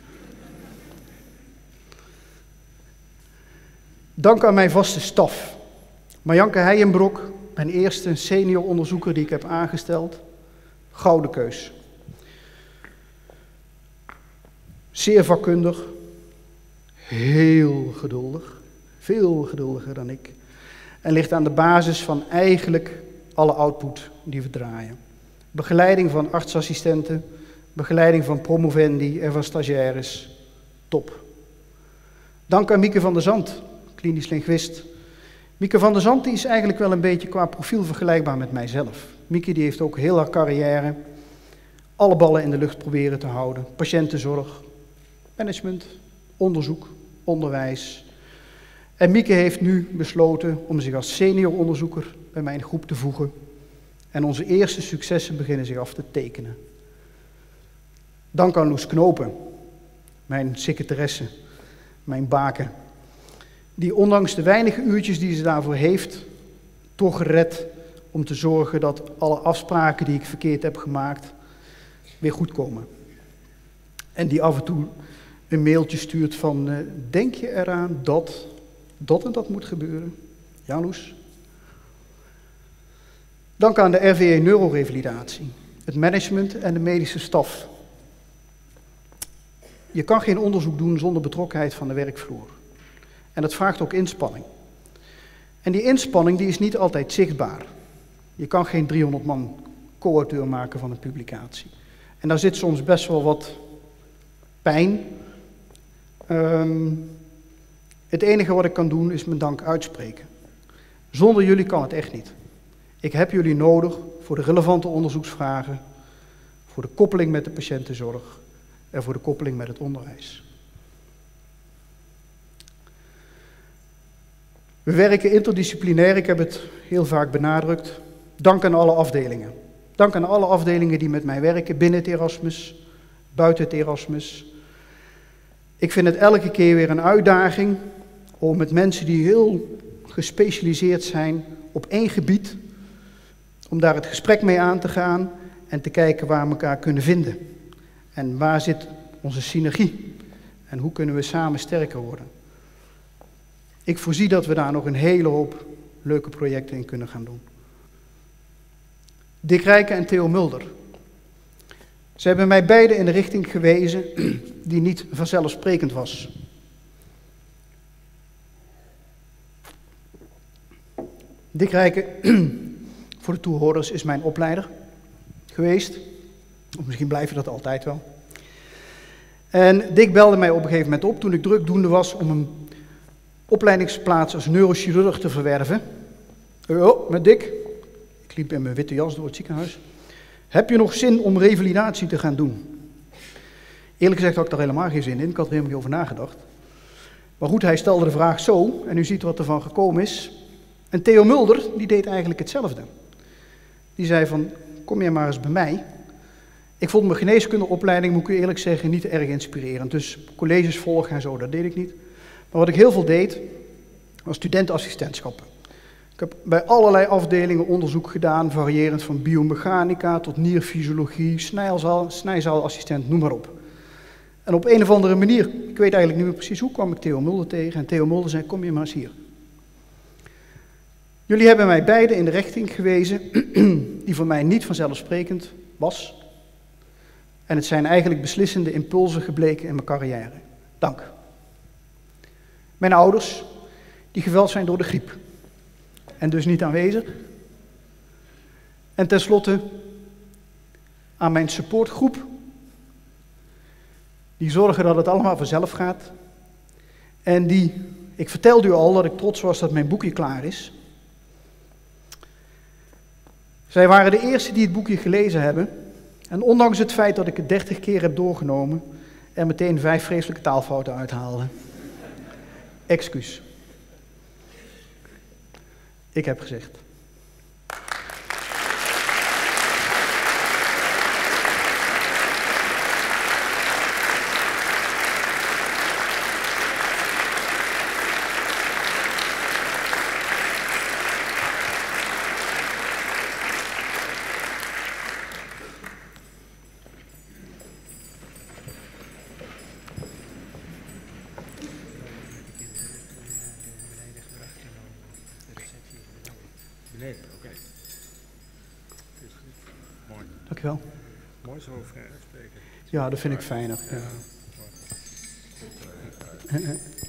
Dank aan mijn vaste staf. Marjanke Heijenbrok, mijn eerste senior onderzoeker die ik heb aangesteld. Gouden keus. Zeer vakkundig, heel geduldig, veel geduldiger dan ik. En ligt aan de basis van eigenlijk alle output die we draaien. Begeleiding van artsassistenten, begeleiding van promovendi en van stagiaires, top. Dank aan Mieke van der Zand, klinisch linguist. Mieke van der Zand die is eigenlijk wel een beetje qua profiel vergelijkbaar met mijzelf. Mieke die heeft ook heel haar carrière alle ballen in de lucht proberen te houden. Patiëntenzorg, management, onderzoek, onderwijs. En Mieke heeft nu besloten om zich als senior onderzoeker bij mijn groep te voegen. En onze eerste successen beginnen zich af te tekenen. Dank aan Loes Knopen, mijn secretaresse, mijn baken. Die ondanks de weinige uurtjes die ze daarvoor heeft, toch redt om te zorgen dat alle afspraken die ik verkeerd heb gemaakt weer goed komen. En die af en toe een mailtje stuurt van, denk je eraan dat en dat moet gebeuren? Ja, Loes. Dank aan de RVE Neurorevalidatie, het management en de medische staf. Je kan geen onderzoek doen zonder betrokkenheid van de werkvloer. En dat vraagt ook inspanning. En die inspanning die is niet altijd zichtbaar. Je kan geen 300 man co-auteur maken van een publicatie. En daar zit soms best wel wat pijn. Het enige wat ik kan doen is mijn dank uitspreken. Zonder jullie kan het echt niet. Ik heb jullie nodig voor de relevante onderzoeksvragen, voor de koppeling met de patiëntenzorg en voor de koppeling met het onderwijs. We werken interdisciplinair, ik heb het heel vaak benadrukt. Dank aan alle afdelingen. Dank aan alle afdelingen die met mij werken, binnen het Erasmus, buiten het Erasmus. Ik vind het elke keer weer een uitdaging om met mensen die heel gespecialiseerd zijn op één gebied, om daar het gesprek mee aan te gaan en te kijken waar we elkaar kunnen vinden. En waar zit onze synergie? En hoe kunnen we samen sterker worden? Ik voorzie dat we daar nog een hele hoop leuke projecten in kunnen gaan doen. Dick Rijken en Theo Mulder. Ze hebben mij beide in de richting gewezen die niet vanzelfsprekend was. Dick Rijken, voor de toehoorders, is mijn opleider geweest. Of misschien blijven dat altijd wel. En Dick belde mij op een gegeven moment op toen ik drukdoende was om een opleidingsplaats als neurochirurg te verwerven. Oh, met Dick. Ik liep in mijn witte jas door het ziekenhuis. Heb je nog zin om revalidatie te gaan doen? Eerlijk gezegd had ik daar helemaal geen zin in. Ik had er helemaal niet over nagedacht. Maar goed, hij stelde de vraag zo. En u ziet wat er van gekomen is. En Theo Mulder, die deed eigenlijk hetzelfde. Die zei van, kom jij maar eens bij mij. Ik vond mijn geneeskundeopleiding, moet ik u eerlijk zeggen, niet erg inspirerend. Dus colleges volgen en zo, dat deed ik niet. Maar wat ik heel veel deed, was studentenassistentschappen. Ik heb bij allerlei afdelingen onderzoek gedaan, variërend van biomechanica tot nierfysiologie, snijzaalassistent, noem maar op. En op een of andere manier, ik weet eigenlijk niet meer precies hoe, kwam ik Theo Mulder tegen. En Theo Mulder zei, kom je maar eens hier. Jullie hebben mij beiden in de richting gewezen die voor mij niet vanzelfsprekend was. En het zijn eigenlijk beslissende impulsen gebleken in mijn carrière. Dank. Mijn ouders, die geweld zijn door de griep. En dus niet aanwezig. En tenslotte aan mijn supportgroep, die zorgen dat het allemaal vanzelf gaat. En die, ik vertelde u al dat ik trots was dat mijn boekje klaar is. Zij waren de eerste die het boekje gelezen hebben. En ondanks het feit dat ik het 30 keer heb doorgenomen, er meteen 5 vreselijke taalfouten uithaalde. Excuus. Ik heb gezegd. Nee, oké. Mooi. Dankjewel. Mooi zo vrij spreken. Ja, dat vind ik fijner. Ja.